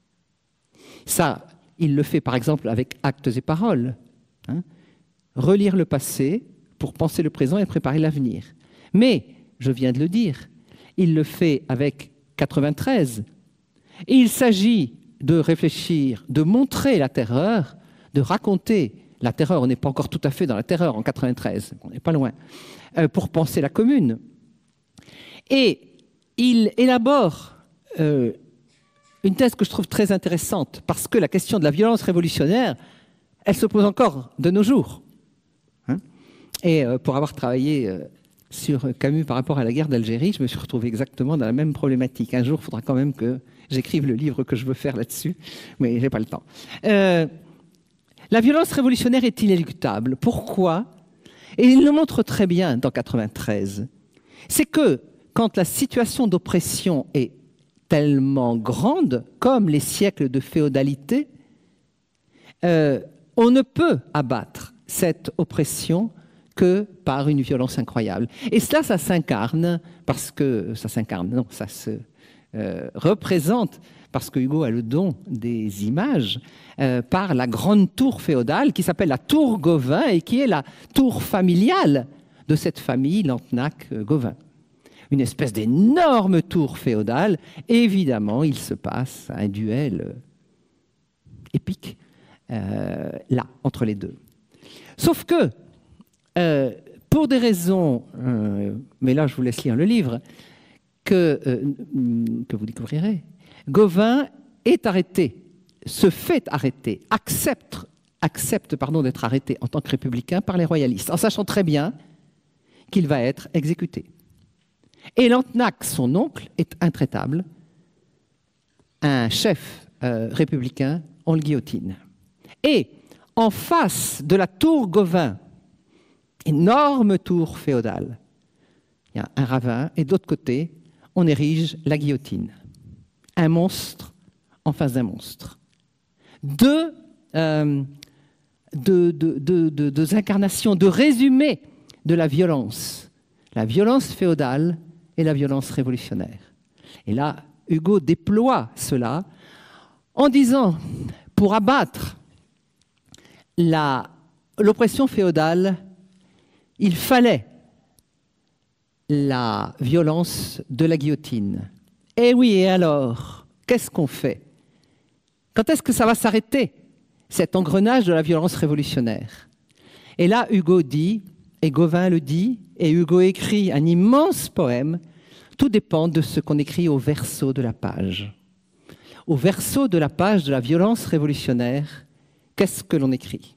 Ça, il le fait par exemple avec Actes et Paroles, hein. Relire le passé pour penser le présent et préparer l'avenir. Mais, je viens de le dire, il le fait avec quatre-vingt-treize. Et il s'agit de réfléchir, de montrer la terreur, de raconter la terreur. On n'est pas encore tout à fait dans la terreur en quatre-vingt-treize, on n'est pas loin, euh, pour penser la Commune. Et il élabore euh, une thèse que je trouve très intéressante, parce que la question de la violence révolutionnaire, elle se pose encore de nos jours. Et pour avoir travaillé sur Camus par rapport à la guerre d'Algérie, je me suis retrouvé exactement dans la même problématique. Un jour, il faudra quand même que j'écrive le livre que je veux faire là-dessus, mais je n'ai pas le temps. Euh, la violence révolutionnaire est inéluctable. Pourquoi? Et il le montre très bien dans quatre-vingt-treize. C'est que quand la situation d'oppression est tellement grande, comme les siècles de féodalité, euh, on ne peut abattre cette oppression que par une violence incroyable. Et cela, ça s'incarne, parce que ça s'incarne, non, ça se euh, représente, parce que Hugo a le don des images, euh, par la grande tour féodale qui s'appelle la tour Gauvin et qui est la tour familiale de cette famille Lantenac-Gauvin. Une espèce d'énorme tour féodale. Évidemment, il se passe un duel épique euh, là, entre les deux. Sauf que, Euh, pour des raisons, euh, mais là je vous laisse lire le livre, que, euh, que vous découvrirez, Gauvin est arrêté, se fait arrêter, accepte, accepte pardon, d'être arrêté en tant que républicain par les royalistes, en sachant très bien qu'il va être exécuté. Et Lantenac, son oncle, est intraitable. Un chef euh, républicain, on le guillotine. Et en face de la tour Gauvin, énorme tour féodale, il y a un ravin, et de l'autre côté, on érige la guillotine. un monstre en face d'un monstre. Deux, euh, deux, deux, deux, deux, deux incarnations, deux résumés de la violence. La violence féodale et la violence révolutionnaire. Et là, Hugo déploie cela en disant, pour abattre la, l'oppression féodale, il fallait la violence de la guillotine. Et oui, et alors, qu'est-ce qu'on fait? Quand est-ce que ça va s'arrêter, cet engrenage de la violence révolutionnaire? Et là, Hugo dit, et Gauvin le dit, et Hugo écrit un immense poème, tout dépend de ce qu'on écrit au verso de la page. Au verso de la page de la violence révolutionnaire, qu'est-ce que l'on écrit?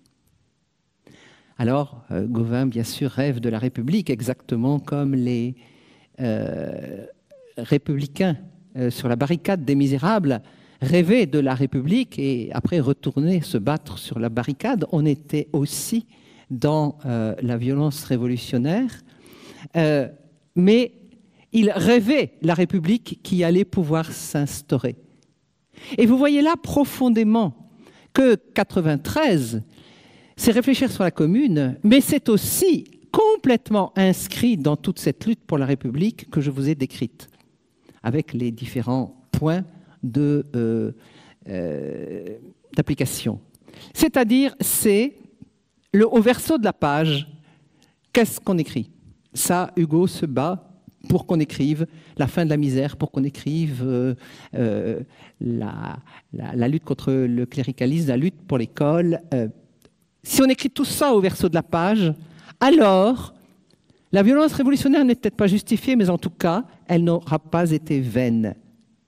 Alors, euh, Gauvin, bien sûr, rêve de la République, exactement comme les euh, républicains euh, sur la barricade des Misérables rêvaient de la République et après retournaient se battre sur la barricade. On était aussi dans euh, la violence révolutionnaire, euh, mais il rêvait la République qui allait pouvoir s'instaurer. Et vous voyez là profondément que quatre-vingt-treize, c'est réfléchir sur la commune, mais c'est aussi complètement inscrit dans toute cette lutte pour la République que je vous ai décrite, avec les différents points de, euh, euh, d'application. C'est-à-dire, c'est le, au verso de la page, qu'est-ce qu'on écrit? Ça, Hugo se bat pour qu'on écrive la fin de la misère, pour qu'on écrive euh, euh, la, la, la lutte contre le cléricalisme, la lutte pour l'école. Euh, si on écrit tout ça au verso de la page, alors la violence révolutionnaire n'est peut-être pas justifiée, mais en tout cas, elle n'aura pas été vaine.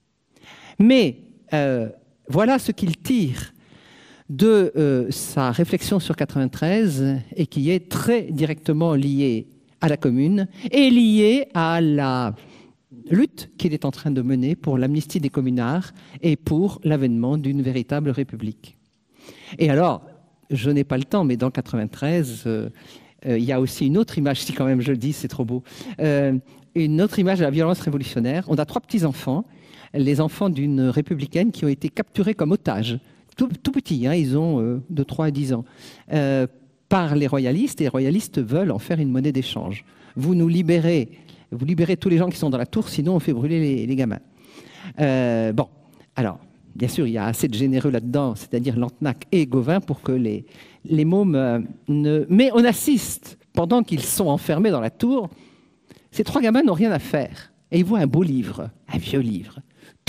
Mais euh, voilà ce qu'il tire de euh, sa réflexion sur quatre-vingt-treize et qui est très directement lié à la commune et lié à la lutte qu'il est en train de mener pour l'amnistie des communards et pour l'avènement d'une véritable république. Et alors, je n'ai pas le temps, mais dans quatre-vingt-treize, euh, euh, il y a aussi une autre image, si quand même je le dis, c'est trop beau, euh, une autre image de la violence révolutionnaire. On a trois petits-enfants, les enfants d'une républicaine qui ont été capturés comme otages, tout, tout petits, hein, ils ont euh, de trois à dix ans, euh, par les royalistes, et les royalistes veulent en faire une monnaie d'échange. Vous nous libérez, vous libérez tous les gens qui sont dans la tour, sinon on fait brûler les, les gamins. Euh, bon, alors, bien sûr, il y a assez de généreux là-dedans, c'est-à-dire Lantenac et Gauvin, pour que les, les mômes euh, ne... Mais on assiste, pendant qu'ils sont enfermés dans la tour, ces trois gamins n'ont rien à faire. Et ils voient un beau livre, un vieux livre.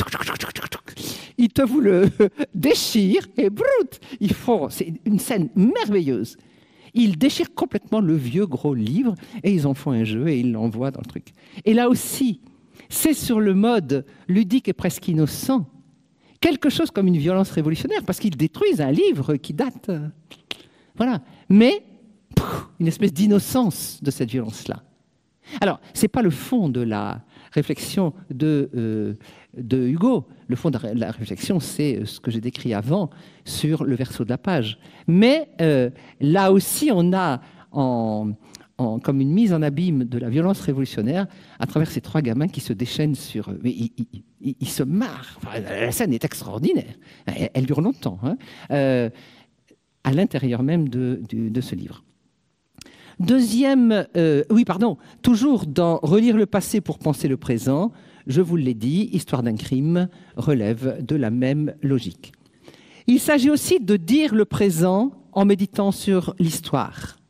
Ils te vous le déchirent et brut, ils font... C'est une scène merveilleuse. Ils déchirent complètement le vieux gros livre et ils en font un jeu et ils l'envoient dans le truc. Et là aussi, c'est sur le mode ludique et presque innocent, quelque chose comme une violence révolutionnaire, parce qu'ils détruisent un livre qui date. Voilà. Mais pff, une espèce d'innocence de cette violence-là. Alors, ce n'est pas le fond de la réflexion de, euh, de Hugo. Le fond de la réflexion, c'est ce que j'ai décrit avant sur le verso de la page. Mais euh, là aussi, on a en, en, comme une mise en abîme de la violence révolutionnaire à travers ces trois gamins qui se déchaînent sur... Mais ils, ils, ils, ils se marrent. Enfin, la scène est extraordinaire. Elle, elle dure longtemps, hein, euh, à l'intérieur même de, de, de ce livre. Deuxième, euh, oui, pardon, toujours dans Relire le passé pour penser le présent, je vous l'ai dit, Histoire d'un crime relève de la même logique. Il s'agit aussi de dire le présent en méditant sur l'histoire.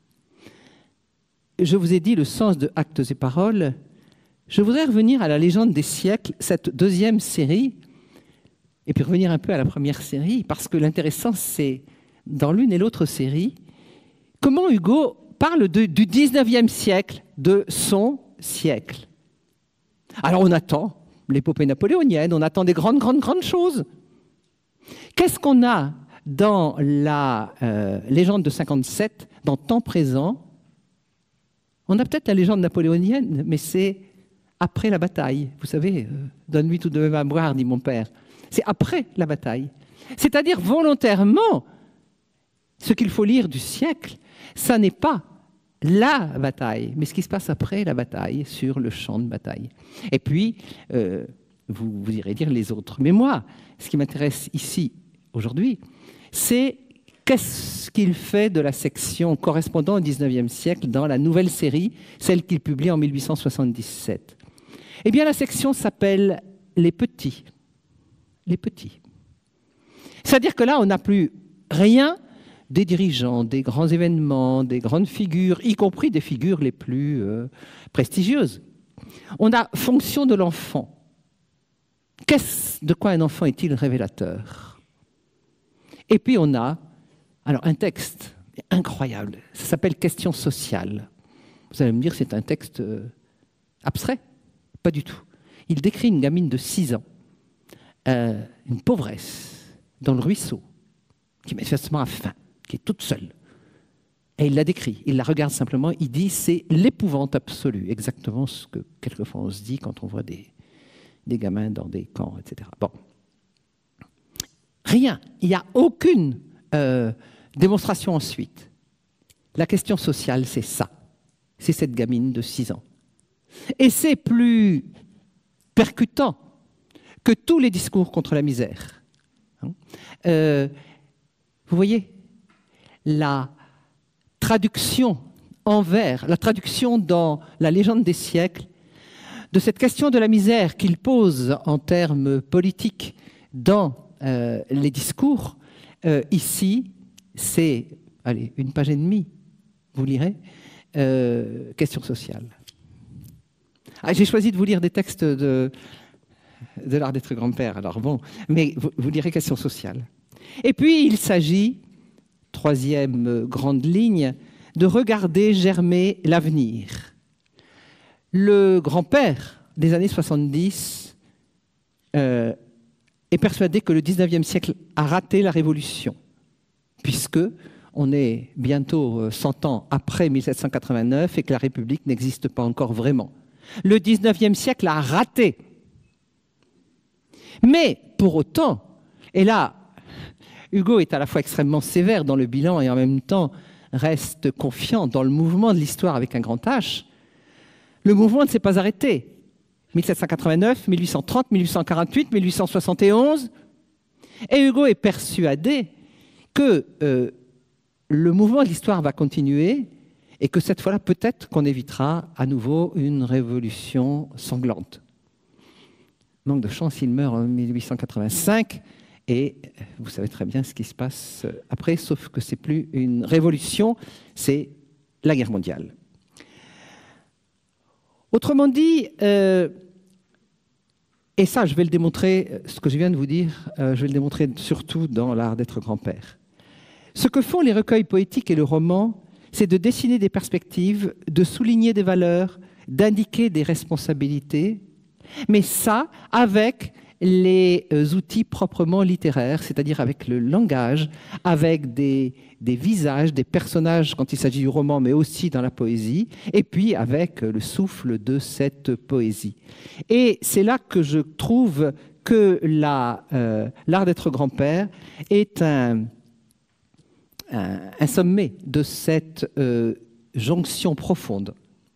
Je vous ai dit le sens de Actes et Paroles. Je voudrais revenir à la légende des siècles, cette deuxième série, et puis revenir un peu à la première série, parce que l'intéressant, c'est, dans l'une et l'autre série, comment Hugo parle de, du dix-neuvième siècle, de son siècle. Alors on attend l'épopée napoléonienne, on attend des grandes, grandes, grandes choses. Qu'est-ce qu'on a dans la euh, légende de cinquante-sept, dans Temps présent? On a peut-être la légende napoléonienne, mais c'est après la bataille. Vous savez, euh, donne-lui tout de même à boire, dit mon père. C'est après la bataille. C'est-à-dire volontairement, ce qu'il faut lire du siècle, ça n'est pas la bataille, mais ce qui se passe après la bataille, sur le champ de bataille. Et puis, euh, vous, vous irez lire les autres. Mais moi, ce qui m'intéresse ici, aujourd'hui, c'est qu'est-ce qu'il fait de la section correspondant au dix-neuvième siècle dans la nouvelle série, celle qu'il publie en mille huit cent soixante-dix-sept. Eh bien, la section s'appelle « Les petits ». Les petits. C'est-à-dire que là, on n'a plus rien des dirigeants, des grands événements, des grandes figures, y compris des figures les plus euh, prestigieuses. On a fonction de l'enfant. Qu'est-ce, de quoi un enfant est-il révélateur? Et puis on a alors un texte incroyable, ça s'appelle « Questions sociales ». Vous allez me dire, c'est un texte euh, abstrait? Pas du tout. Il décrit une gamine de six ans, euh, une pauvresse, dans le ruisseau, qui manifestement a faim, qui est toute seule. Et il la décrit, il la regarde simplement, il dit c'est l'épouvante absolue, exactement ce que quelquefois on se dit quand on voit des, des gamins dans des camps, et cetera. Bon. Rien, il n'y a aucune euh, démonstration ensuite. La question sociale, c'est ça. C'est cette gamine de six ans. Et c'est plus percutant que tous les discours contre la misère. Euh, vous voyez, la traduction en vers, la traduction dans la légende des siècles de cette question de la misère qu'il pose en termes politiques dans euh, les discours, euh, ici, c'est, allez, une page et demie, vous lirez, euh, question sociale. Ah, j'ai choisi de vous lire des textes de, de l'art d'être grand-père, alors bon, mais vous, vous lirez question sociale. Et puis, il s'agit, troisième grande ligne, de regarder germer l'avenir. Le grand-père des années soixante-dix euh, est persuadé que le dix-neuvième siècle a raté la Révolution, puisque on est bientôt cent ans après mille sept cent quatre-vingt-neuf et que la République n'existe pas encore vraiment. Le dix-neuvième siècle a raté. Mais pour autant, et là, Hugo est à la fois extrêmement sévère dans le bilan et en même temps reste confiant dans le mouvement de l'histoire avec un grand H, le mouvement ne s'est pas arrêté. mille sept cent quatre-vingt-neuf, mille huit cent trente, mille huit cent quarante-huit, mille huit cent soixante et onze. Et Hugo est persuadé que euh, le mouvement de l'histoire va continuer et que cette fois-là, peut-être qu'on évitera à nouveau une révolution sanglante. Manque de chance, il meurt en mille huit cent quatre-vingt-cinq. Et vous savez très bien ce qui se passe après, sauf que ce n'est plus une révolution, c'est la guerre mondiale. Autrement dit, euh, et ça je vais le démontrer, ce que je viens de vous dire, euh, je vais le démontrer surtout dans l'art d'être grand-père. Ce que font les recueils poétiques et le roman, c'est de dessiner des perspectives, de souligner des valeurs, d'indiquer des responsabilités, mais ça avec les outils proprement littéraires, c'est-à-dire avec le langage, avec des, des visages, des personnages quand il s'agit du roman, mais aussi dans la poésie, et puis avec le souffle de cette poésie. Et c'est là que je trouve que la, euh, l'art d'être grand-père est un, un, un sommet de cette euh, jonction profonde.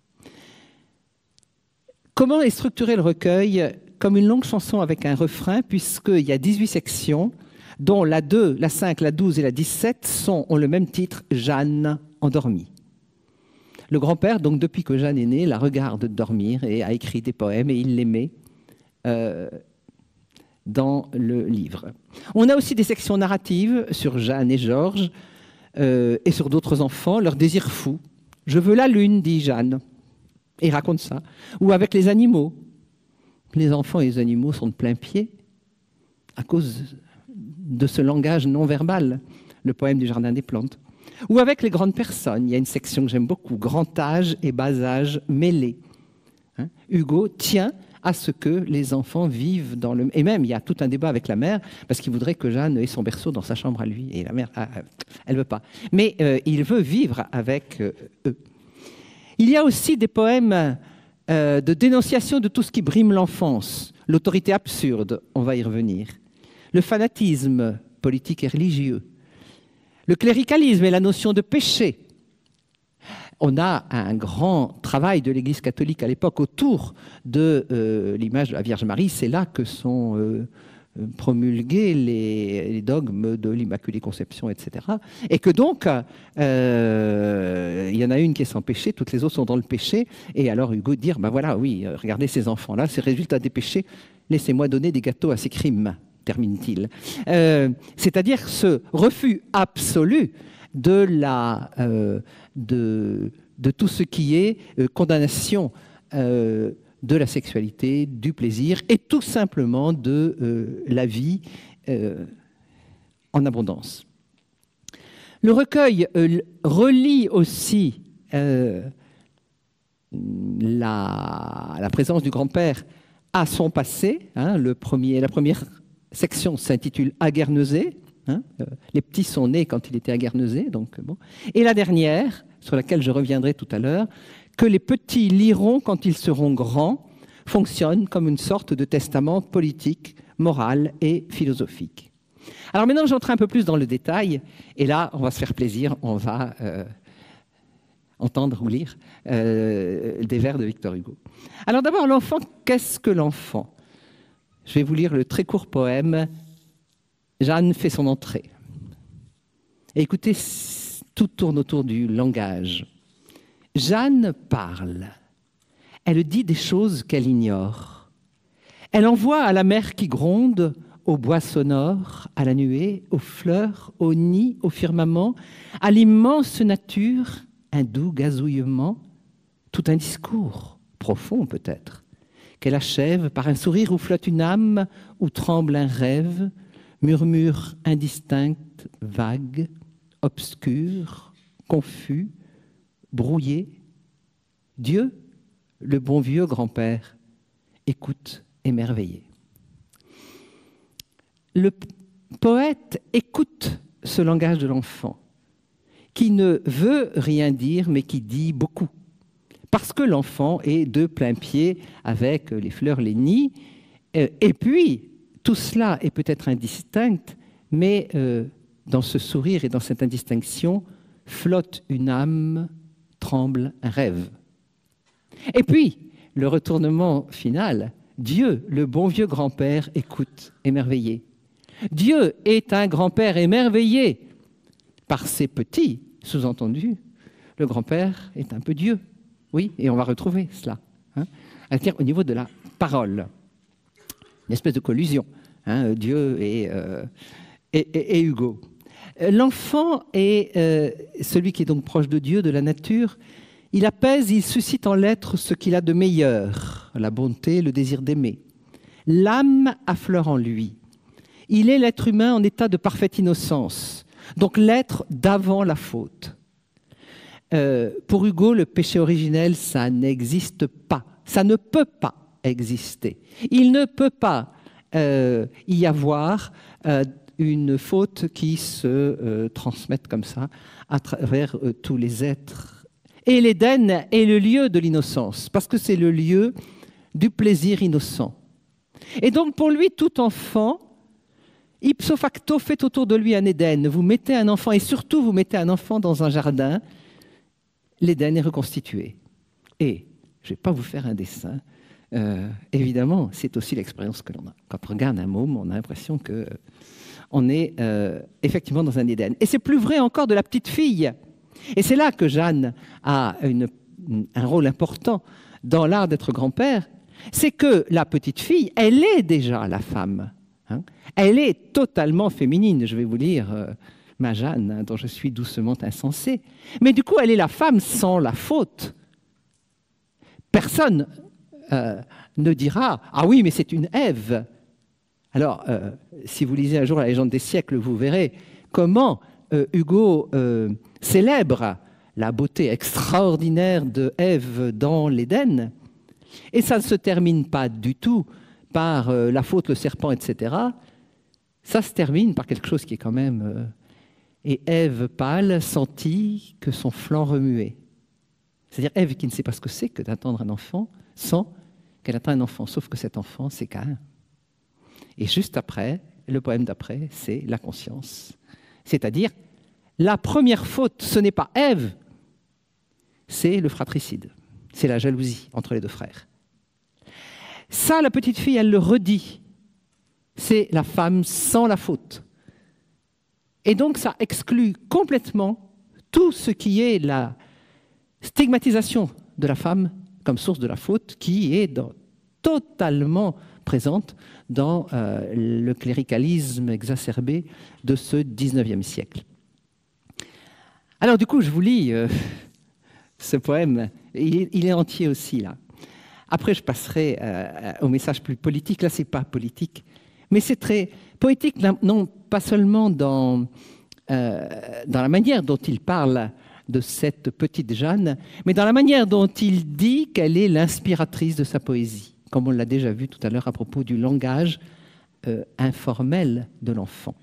Comment est structuré le recueil ? Comme une longue chanson avec un refrain, puisqu'il y a dix-huit sections, dont la deux, la cinq, la douze et la dix-sept sont, ont le même titre, « Jeanne endormie ». Le grand-père, donc depuis que Jeanne est née, la regarde dormir et a écrit des poèmes et il les met euh, dans le livre. On a aussi des sections narratives sur Jeanne et Georges euh, et sur d'autres enfants, leur désir fou. « Je veux la lune », dit Jeanne, et il raconte ça. Ou avec les animaux. Les enfants et les animaux sont de plein pied à cause de ce langage non verbal, le poème du Jardin des Plantes. Ou avec les grandes personnes, il y a une section que j'aime beaucoup, grand âge et bas âge mêlés. Hein? Hugo tient à ce que les enfants vivent dans le... Et même, il y a tout un débat avec la mère, parce qu'il voudrait que Jeanne ait son berceau dans sa chambre à lui. Et la mère, ah, elle ne veut pas. Mais euh, il veut vivre avec euh, eux. Il y a aussi des poèmes... Euh, de dénonciation de tout ce qui brime l'enfance, l'autorité absurde, on va y revenir, le fanatisme politique et religieux, le cléricalisme et la notion de péché. on a un grand travail de l'Église catholique à l'époque autour de euh, l'image de la Vierge Marie. C'est là que sont euh, promulgués les, les dogmes de l'Immaculée Conception, et cetera. Et que donc, euh, il y en a une qui est sans péché, toutes les autres sont dans le péché. Et alors Hugo dire, ben voilà, oui, regardez ces enfants-là, c'est le résultat des péchés, laissez-moi donner des gâteaux à ces crimes, termine-t-il. Euh, C'est-à-dire ce refus absolu de, la, euh, de, de tout ce qui est euh, condamnation euh, de la sexualité, du plaisir et tout simplement de euh, la vie euh, en abondance. Le recueil euh, relie aussi euh, la, la présence du grand-père à son passé. Hein, le premier, la première section s'intitule « À Guernesey ». Hein, euh, les petits sont nés quand il était à Guernesey. Donc, bon. Et la dernière, sur laquelle je reviendrai tout à l'heure, que les petits liront quand ils seront grands, fonctionne comme une sorte de testament politique, moral et philosophique. Alors maintenant, j'entre un peu plus dans le détail, et là, on va se faire plaisir, on va euh, entendre ou lire euh, des vers de Victor Hugo. Alors d'abord, l'enfant, qu'est-ce que l'enfant? Je vais vous lire le très court poème « Jeanne fait son entrée ». Et écoutez, tout tourne autour du langage. Jeanne parle. Elle dit des choses qu'elle ignore. Elle envoie à la mer qui gronde, au bois sonore, à la nuée, aux fleurs, au nid, au firmament, à l'immense nature, un doux gazouillement, tout un discours, profond peut-être, qu'elle achève par un sourire où flotte une âme, où tremble un rêve, murmure indistinct, vague, obscur, confus, brouillé. Dieu, le bon vieux grand-père, écoute émerveillé. Le poète écoute ce langage de l'enfant, qui ne veut rien dire, mais qui dit beaucoup. Parce que l'enfant est de plein pied avec les fleurs, les nids. Et puis, tout cela est peut-être indistinct, mais euh, dans ce sourire et dans cette indistinction, flotte une âme, tremble un rêve. Et puis, le retournement final, Dieu, le bon vieux grand-père, écoute émerveillé. Dieu est un grand-père émerveillé par ses petits, sous-entendu, le grand-père est un peu Dieu. Oui, et on va retrouver cela. Hein, c'est-à-dire au niveau de la parole. Une espèce de collusion, hein, Dieu et, euh, et, et, et Hugo. L'enfant est euh, celui qui est donc proche de Dieu, de la nature. Il apaise, il suscite en l'être ce qu'il a de meilleur, la bonté, le désir d'aimer. L'âme affleure en lui. Il est l'être humain en état de parfaite innocence, donc l'être d'avant la faute. Euh, pour Hugo, le péché originel, ça n'existe pas, ça ne peut pas exister. Il ne peut pas euh, y avoir euh, une faute qui se euh, transmette comme ça à travers euh, tous les êtres. Et l'Éden est le lieu de l'innocence, parce que c'est le lieu du plaisir innocent. Et donc pour lui, tout enfant, ipso facto, fait autour de lui un Éden. Vous mettez un enfant, et surtout vous mettez un enfant dans un jardin, l'Éden est reconstitué. Et, je ne vais pas vous faire un dessin, euh, évidemment, c'est aussi l'expérience que l'on a. Quand on regarde un môme, on a l'impression qu'on est euh, effectivement dans un Éden. Et c'est plus vrai encore de la petite fille. Et c'est là que Jeanne a une, un rôle important dans l'art d'être grand-père, c'est que la petite fille, elle est déjà la femme. Hein, elle est totalement féminine, je vais vous lire euh, ma Jeanne, hein, dont je suis doucement insensée. Mais du coup, elle est la femme sans la faute. Personne euh, ne dira « Ah oui, mais c'est une Ève ». Alors, euh, si vous lisez un jour la légende des siècles, vous verrez comment euh, Hugo euh, célèbre la beauté extraordinaire de Ève dans l'Éden. Et ça ne se termine pas du tout par euh, la faute, le serpent, et cetera. Ça se termine par quelque chose qui est quand même... Euh, et Ève pâle sentit que son flanc remuait. C'est-à-dire Ève qui ne sait pas ce que c'est que d'attendre un enfant, sent qu'elle attend un enfant, sauf que cet enfant, c'est Caïn. Et juste après, le poème d'après, c'est la conscience. C'est-à-dire, la première faute, ce n'est pas Ève, c'est le fratricide, c'est la jalousie entre les deux frères. Ça, la petite fille, elle le redit, c'est la femme sans la faute. Et donc, ça exclut complètement tout ce qui est la stigmatisation de la femme comme source de la faute, qui est dans, totalement présente dans euh, le cléricalisme exacerbé de ce dix-neuvième siècle. Alors du coup, je vous lis euh, ce poème, il est, il est entier aussi là. Après, je passerai euh, au message plus politique. Là, c'est pas politique, mais c'est très poétique, non pas seulement dans, euh, dans la manière dont il parle de cette petite Jeanne, mais dans la manière dont il dit qu'elle est l'inspiratrice de sa poésie, comme on l'a déjà vu tout à l'heure à propos du langage euh, informel de l'enfant.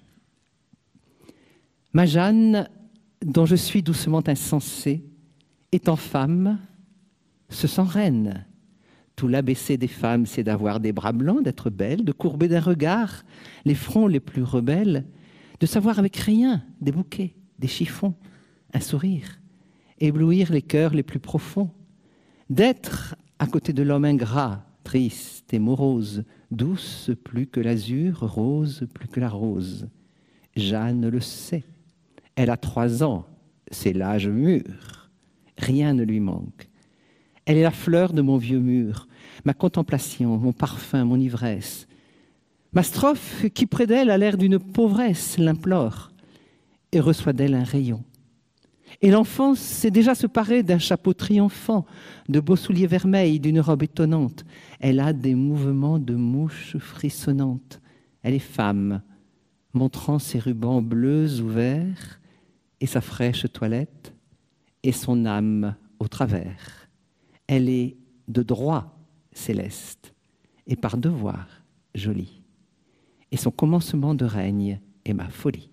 Ma Jeanne, dont je suis doucement insensé, étant femme, se sent reine. Tout l'A B C des femmes, c'est d'avoir des bras blancs, d'être belle, de courber d'un regard les fronts les plus rebelles, de savoir avec rien des bouquets, des chiffons, un sourire, éblouir les cœurs les plus profonds, d'être à côté de l'homme ingrat, triste et morose, douce plus que l'azur, rose plus que la rose. Jeanne le sait. Elle a trois ans, c'est l'âge mûr. Rien ne lui manque. Elle est la fleur de mon vieux mur, ma contemplation, mon parfum, mon ivresse. Ma strophe, qui près d'elle a l'air d'une pauvresse, l'implore et reçoit d'elle un rayon. Et l'enfance sait déjà se parer d'un chapeau triomphant, de beaux souliers vermeils, d'une robe étonnante. Elle a des mouvements de mouche frissonnante. Elle est femme, montrant ses rubans bleus ouverts et sa fraîche toilette et son âme au travers. Elle est de droit céleste et par devoir jolie. Et son commencement de règne est ma folie.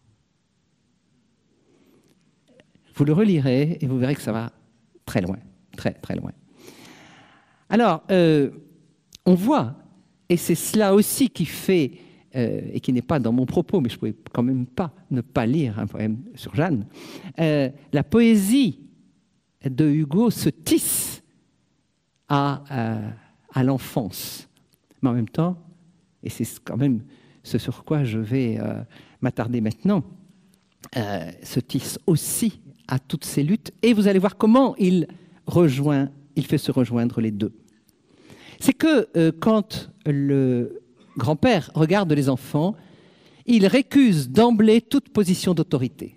Vous le relirez et vous verrez que ça va très loin, très très loin. Alors, euh, on voit, et c'est cela aussi qui fait, euh, et qui n'est pas dans mon propos, mais je ne pouvais quand même pas ne pas lire un poème sur Jeanne, euh, la poésie de Hugo se tisse à, euh, à l'enfance. Mais en même temps, et c'est quand même ce sur quoi je vais euh, m'attarder maintenant, euh, se tisse aussi à toutes ces luttes, et vous allez voir comment il rejoint, il fait se rejoindre les deux. C'est que euh, quand le grand-père regarde les enfants, il récuse d'emblée toute position d'autorité.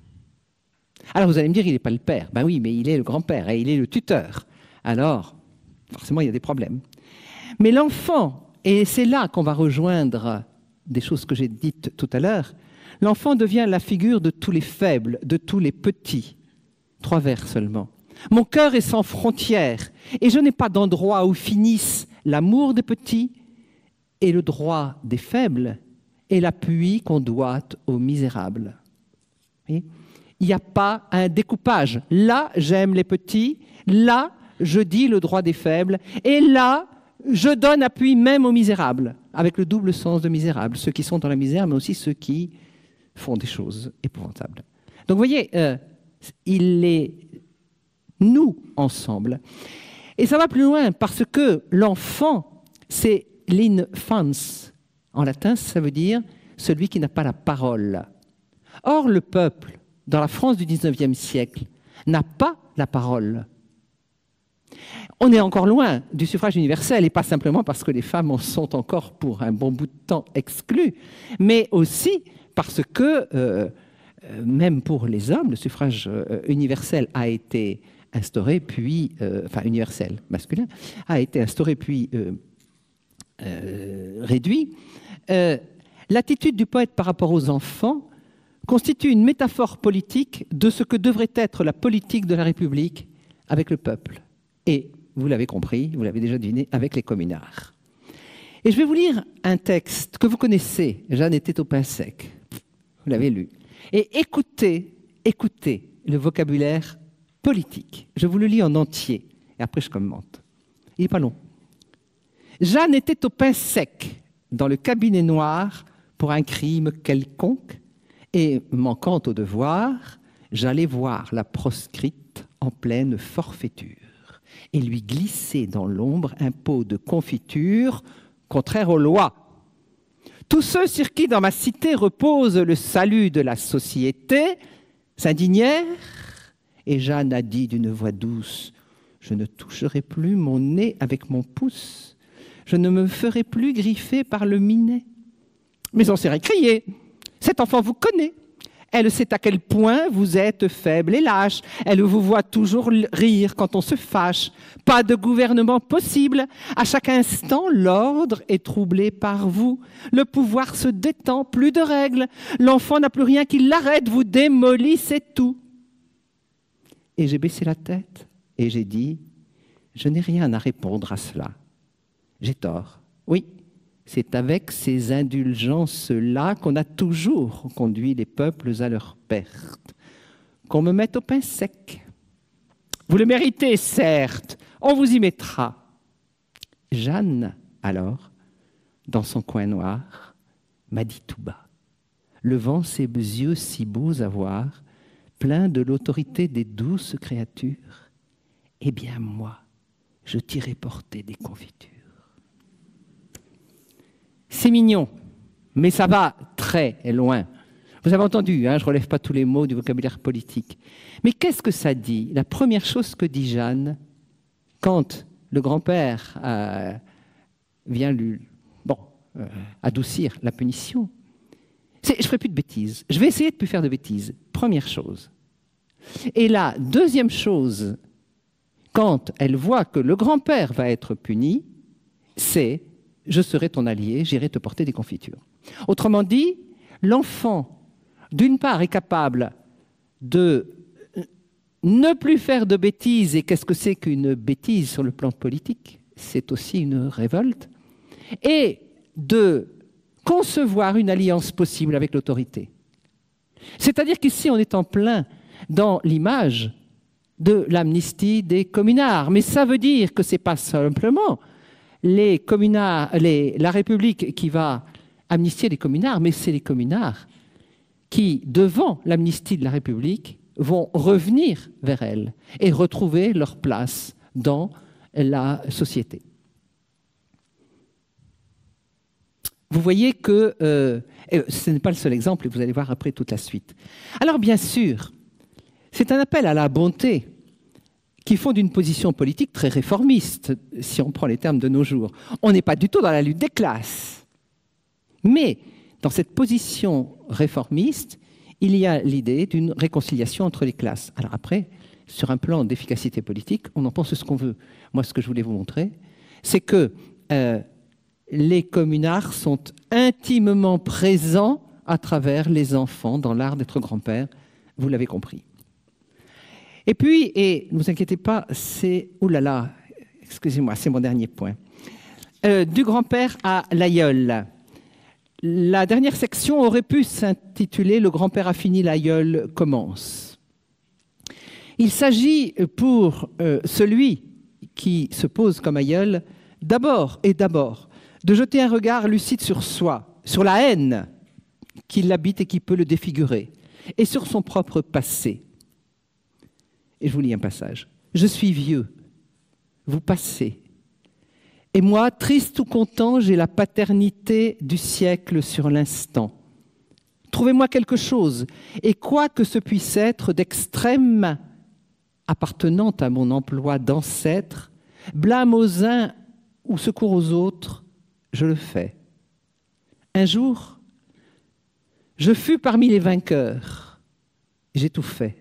Alors vous allez me dire, il n'est pas le père. Ben oui, mais il est le grand-père et il est le tuteur. Alors, forcément, il y a des problèmes. Mais l'enfant, et c'est là qu'on va rejoindre des choses que j'ai dites tout à l'heure, l'enfant devient la figure de tous les faibles, de tous les petits. Trois vers seulement. Mon cœur est sans frontières, et je n'ai pas d'endroit où finissent l'amour des petits et le droit des faibles et l'appui qu'on doit aux misérables. Il n'y a pas un découpage. Là, j'aime les petits, là, je dis le droit des faibles, et là, je donne appui même aux misérables, avec le double sens de misérables, ceux qui sont dans la misère, mais aussi ceux qui font des choses épouvantables. Donc, vous voyez, euh, il est nous ensemble. Et ça va plus loin, parce que l'enfant, c'est l'infans. En latin, ça veut dire celui qui n'a pas la parole. Or, le peuple, dans la France du dix-neuvième siècle, n'a pas la parole. On est encore loin du suffrage universel, et pas simplement parce que les femmes en sont encore pour un bon bout de temps exclues, mais aussi parce que, euh, même pour les hommes, le suffrage euh, universel a été instauré, puis, euh, enfin universel, masculin, a été instauré, puis euh, euh, réduit. Euh, l'attitude du poète par rapport aux enfants constitue une métaphore politique de ce que devrait être la politique de la République avec le peuple. Et, vous l'avez compris, vous l'avez déjà deviné, avec les communards. Et je vais vous lire un texte que vous connaissez, Jeanne était au pain sec. Vous l'avez lu. Et écoutez, écoutez le vocabulaire politique. Je vous le lis en entier, et après je commente. Il n'est pas long. Jeanne était au pain sec, dans le cabinet noir, pour un crime quelconque, et, manquant au devoir, j'allais voir la proscrite en pleine forfaiture et lui glisser dans l'ombre un pot de confiture contraire aux lois. Tous ceux sur qui dans ma cité repose le salut de la société s'indignèrent, et Jeanne a dit d'une voix douce, « Je ne toucherai plus mon nez avec mon pouce, je ne me ferai plus griffer par le minet. » Mais on s'est récrié, « Cet enfant vous connaît. Elle sait à quel point vous êtes faible et lâche. Elle vous voit toujours rire quand on se fâche. Pas de gouvernement possible. À chaque instant, l'ordre est troublé par vous. Le pouvoir se détend, plus de règles. L'enfant n'a plus rien qui l'arrête. Vous démolissez tout. » Et j'ai baissé la tête et j'ai dit, « Je n'ai rien à répondre à cela. J'ai tort. Oui. C'est avec ces indulgences-là qu'on a toujours conduit les peuples à leur perte. Qu'on me mette au pain sec. Vous le méritez, certes, on vous y mettra. » Jeanne, alors, dans son coin noir, m'a dit tout bas, levant ses yeux si beaux à voir, pleins de l'autorité des douces créatures, « Eh bien, moi, je t'irai porter des confitures. » C'est mignon, mais ça va très loin. Vous avez entendu, hein, je ne relève pas tous les mots du vocabulaire politique. Mais qu'est-ce que ça dit? La première chose que dit Jeanne, quand le grand-père euh, vient lui bon, euh, adoucir la punition, c'est « je ne ferai plus de bêtises, je vais essayer de ne plus faire de bêtises ». Première chose. Et la deuxième chose, quand elle voit que le grand-père va être puni, c'est « je serai ton allié, j'irai te porter des confitures ». Autrement dit, l'enfant, d'une part, est capable de ne plus faire de bêtises. Et qu'est-ce que c'est qu'une bêtise sur le plan politique? C'est aussi une révolte. Et de concevoir une alliance possible avec l'autorité. C'est-à-dire qu'ici, on est en plein dans l'image de l'amnistie des communards. Mais ça veut dire que ce n'est pas simplement les communards, les, la République qui va amnistier les communards, mais c'est les communards qui, devant l'amnistie de la République, vont revenir vers elle et retrouver leur place dans la société. Vous voyez que euh, ce n'est pas le seul exemple, et vous allez voir après toute la suite. Alors bien sûr, c'est un appel à la bonté qui font d'une position politique très réformiste, si on prend les termes de nos jours. On n'est pas du tout dans la lutte des classes. Mais dans cette position réformiste, il y a l'idée d'une réconciliation entre les classes. Alors après, sur un plan d'efficacité politique, on en pense ce qu'on veut. Moi, ce que je voulais vous montrer, c'est que euh, les communards sont intimement présents à travers les enfants dans l'art d'être grand-père. Vous l'avez compris. Et puis, et ne vous inquiétez pas, c'est, oh là là, excusez-moi, c'est mon dernier point. Euh, du grand-père à l'aïeul. La dernière section aurait pu s'intituler « Le grand-père a fini, l'aïeul commence ». Il s'agit pour euh, celui qui se pose comme aïeul, d'abord et d'abord, de jeter un regard lucide sur soi, sur la haine qui l'habite et qui peut le défigurer, et sur son propre passé. Et je vous lis un passage. « Je suis vieux, vous passez. Et moi, triste ou content, j'ai la paternité du siècle sur l'instant. Trouvez-moi quelque chose, et quoi que ce puisse être d'extrême appartenant à mon emploi d'ancêtre, blâme aux uns ou secours aux autres, je le fais. Un jour, je fus parmi les vainqueurs, j'ai tout fait.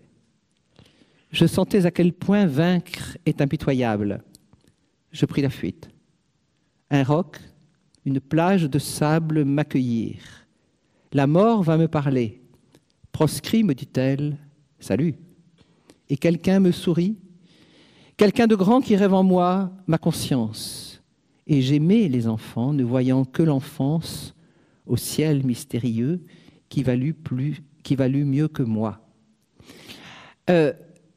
Je sentais à quel point vaincre est impitoyable. Je pris la fuite. Un roc, une plage de sable m'accueillirent. La mort va me parler. Proscrit, me dit-elle, salut. Et quelqu'un me sourit. Quelqu'un de grand qui rêve en moi ma conscience. Et j'aimais les enfants, ne voyant que l'enfance au ciel mystérieux qui valut, plus, qui valut mieux que moi. Euh,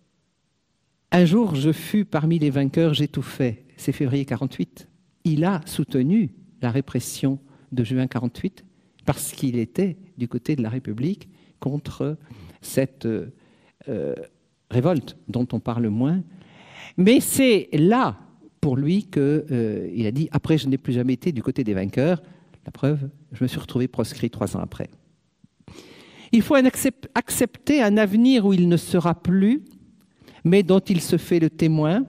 un jour, je fus parmi les vainqueurs, j'ai tout fait. C'est février quarante-huit. Il a soutenu la répression de juin quarante-huit parce qu'il était du côté de la République contre cette euh, révolte dont on parle moins. Mais c'est là, pour lui, qu'il euh, a dit « Après, je n'ai plus jamais été du côté des vainqueurs. » La preuve, je me suis retrouvé proscrit trois ans après. Il faut accepter un avenir où il ne sera plus, mais dont il se fait le témoin,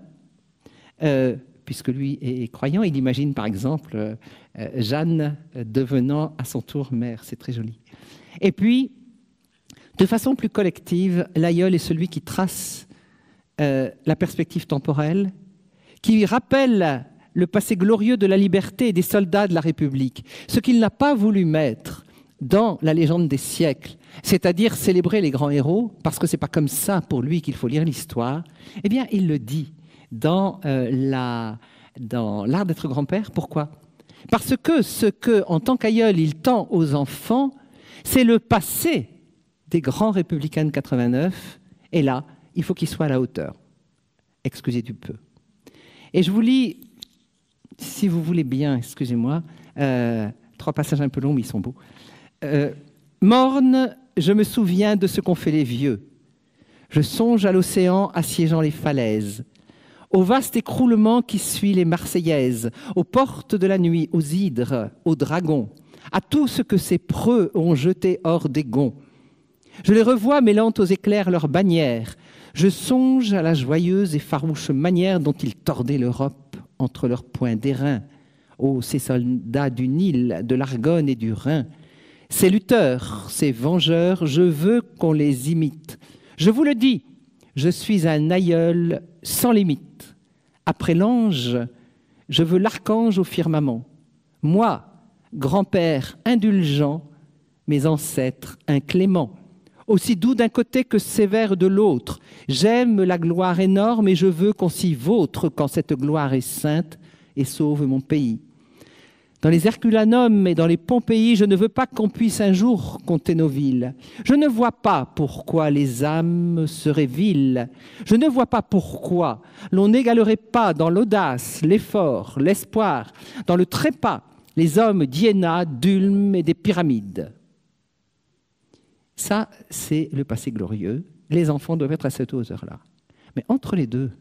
euh, puisque lui est croyant. Il imagine, par exemple, euh, Jeanne devenant à son tour mère. C'est très joli. Et puis, de façon plus collective, l'aïeul est celui qui trace euh, la perspective temporelle, qui rappelle le passé glorieux de la liberté et des soldats de la République. Ce qu'il n'a pas voulu mettre dans la légende des siècles, c'est-à-dire célébrer les grands héros, parce que ce n'est pas comme ça pour lui qu'il faut lire l'histoire, eh bien, il le dit dans euh, la, dans l'art d'être grand-père. Pourquoi? Parce que ce que, en tant qu'aïeul, il tend aux enfants, c'est le passé des grands républicains de quatre-vingt-neuf, et là, il faut qu'il soit à la hauteur. Excusez du peu. Et je vous lis, si vous voulez bien, excusez-moi, euh, trois passages un peu longs, mais ils sont beaux. Euh, Morne, je me souviens de ce qu'ont fait les vieux. Je songe à l'océan assiégeant les falaises, au vaste écroulement qui suit les Marseillaises, aux portes de la nuit, aux hydres, aux dragons, à tout ce que ces preux ont jeté hors des gonds. Je les revois mêlant aux éclairs leurs bannières. Je songe à la joyeuse et farouche manière dont ils tordaient l'Europe entre leurs poings d'airain. Oh, ces soldats du Nil, de l'Argonne et du Rhin, ces lutteurs, ces vengeurs, je veux qu'on les imite. Je vous le dis, je suis un aïeul sans limite. Après l'ange, je veux l'archange au firmament. Moi, grand-père indulgent, mes ancêtres incléments. Aussi doux d'un côté que sévère de l'autre. J'aime la gloire énorme et je veux qu'on s'y vautre quand cette gloire est sainte et sauve mon pays. Dans les Herculanum et dans les Pompéi, je ne veux pas qu'on puisse un jour compter nos villes. Je ne vois pas pourquoi les âmes seraient viles. Je ne vois pas pourquoi l'on n'égalerait pas dans l'audace, l'effort, l'espoir, dans le trépas, les hommes d'Iéna, d'Ulm et des pyramides. Ça, c'est le passé glorieux. Les enfants doivent être à cette hauteur-là. Mais entre les deux,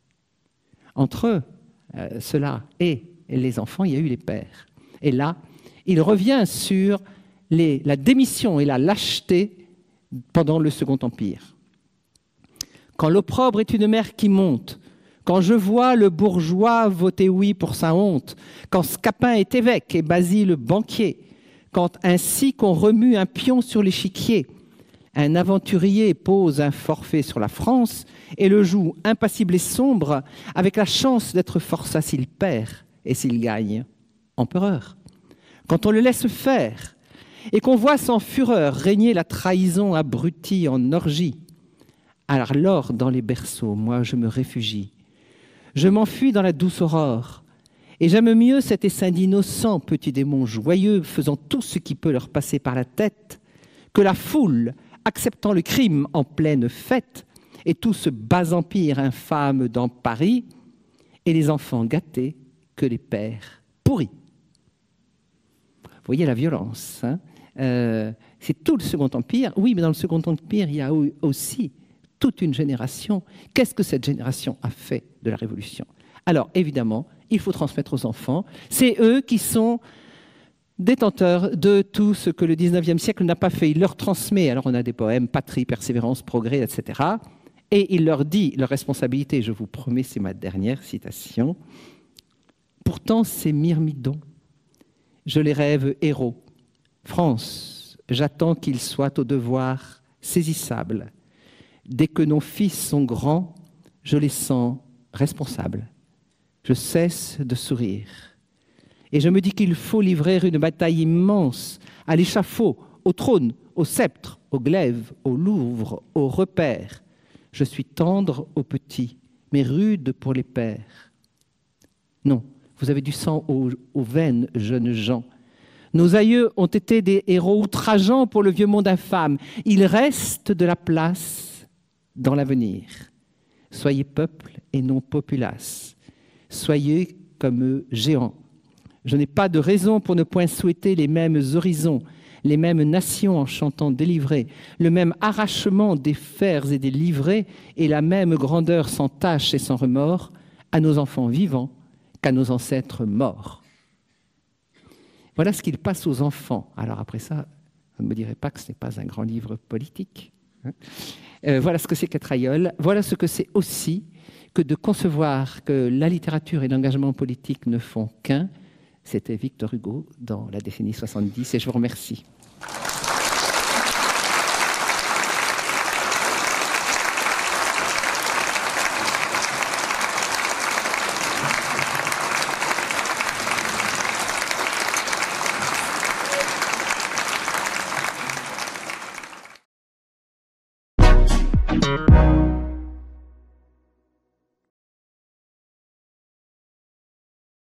entre euh, cela et les enfants, il y a eu les pères. Et là, il revient sur les, la démission et la lâcheté pendant le Second Empire. Quand l'opprobre est une mer qui monte, quand je vois le bourgeois voter oui pour sa honte, quand Scapin est évêque et Basile banquier, quand ainsi qu'on remue un pion sur l'échiquier, un aventurier pose un forfait sur la France et le joue impassible et sombre avec la chance d'être forçat s'il perd et s'il gagne, empereur. Quand on le laisse faire et qu'on voit sans fureur régner la trahison abrutie en orgie, alors dans les berceaux, moi je me réfugie. Je m'enfuis dans la douce aurore et j'aime mieux cet essaim d'innocents petits démons joyeux faisant tout ce qui peut leur passer par la tête que la foule acceptant le crime en pleine fête et tout ce bas empire infâme dans Paris et les enfants gâtés que les pères pourris. Vous voyez la violence, hein? euh, c'est tout le Second Empire. Oui, mais dans le Second Empire, il y a aussi toute une génération. Qu'est-ce que cette génération a fait de la Révolution? Alors, évidemment, il faut transmettre aux enfants. C'est eux qui sont détenteurs de tout ce que le dix-neuvième siècle n'a pas fait. Il leur transmet, alors on a des poèmes, patrie, persévérance, progrès, et cetera. Et il leur dit leur responsabilité, je vous promets, c'est ma dernière citation. Pourtant, ces myrmidons, je les rêve héros. France, j'attends qu'ils soient au devoir saisissables. Dès que nos fils sont grands, je les sens responsables. Je cesse de sourire. Et je me dis qu'il faut livrer une bataille immense à l'échafaud, au trône, au sceptre, au glaive, au Louvre, au repère. Je suis tendre aux petits, mais rude pour les pères. Non, vous avez du sang aux, aux veines, jeunes gens. Nos aïeux ont été des héros outrageants pour le vieux monde infâme. Il reste de la place dans l'avenir. Soyez peuple et non populace. Soyez comme eux géants. Je n'ai pas de raison pour ne point souhaiter les mêmes horizons. les mêmes nations en chantant délivrés, le même arrachement des fers et des livrets et la même grandeur sans tache et sans remords à nos enfants vivants qu'à nos ancêtres morts. Voilà ce qu'il passe aux enfants. Alors après ça, vous ne me direz pas que ce n'est pas un grand livre politique. Hein euh, voilà ce que c'est qu'être aïeul. Voilà ce que c'est aussi que de concevoir que la littérature et l'engagement politique ne font qu'un. C'était Victor Hugo dans la décennie soixante-dix et je vous remercie. Thank you.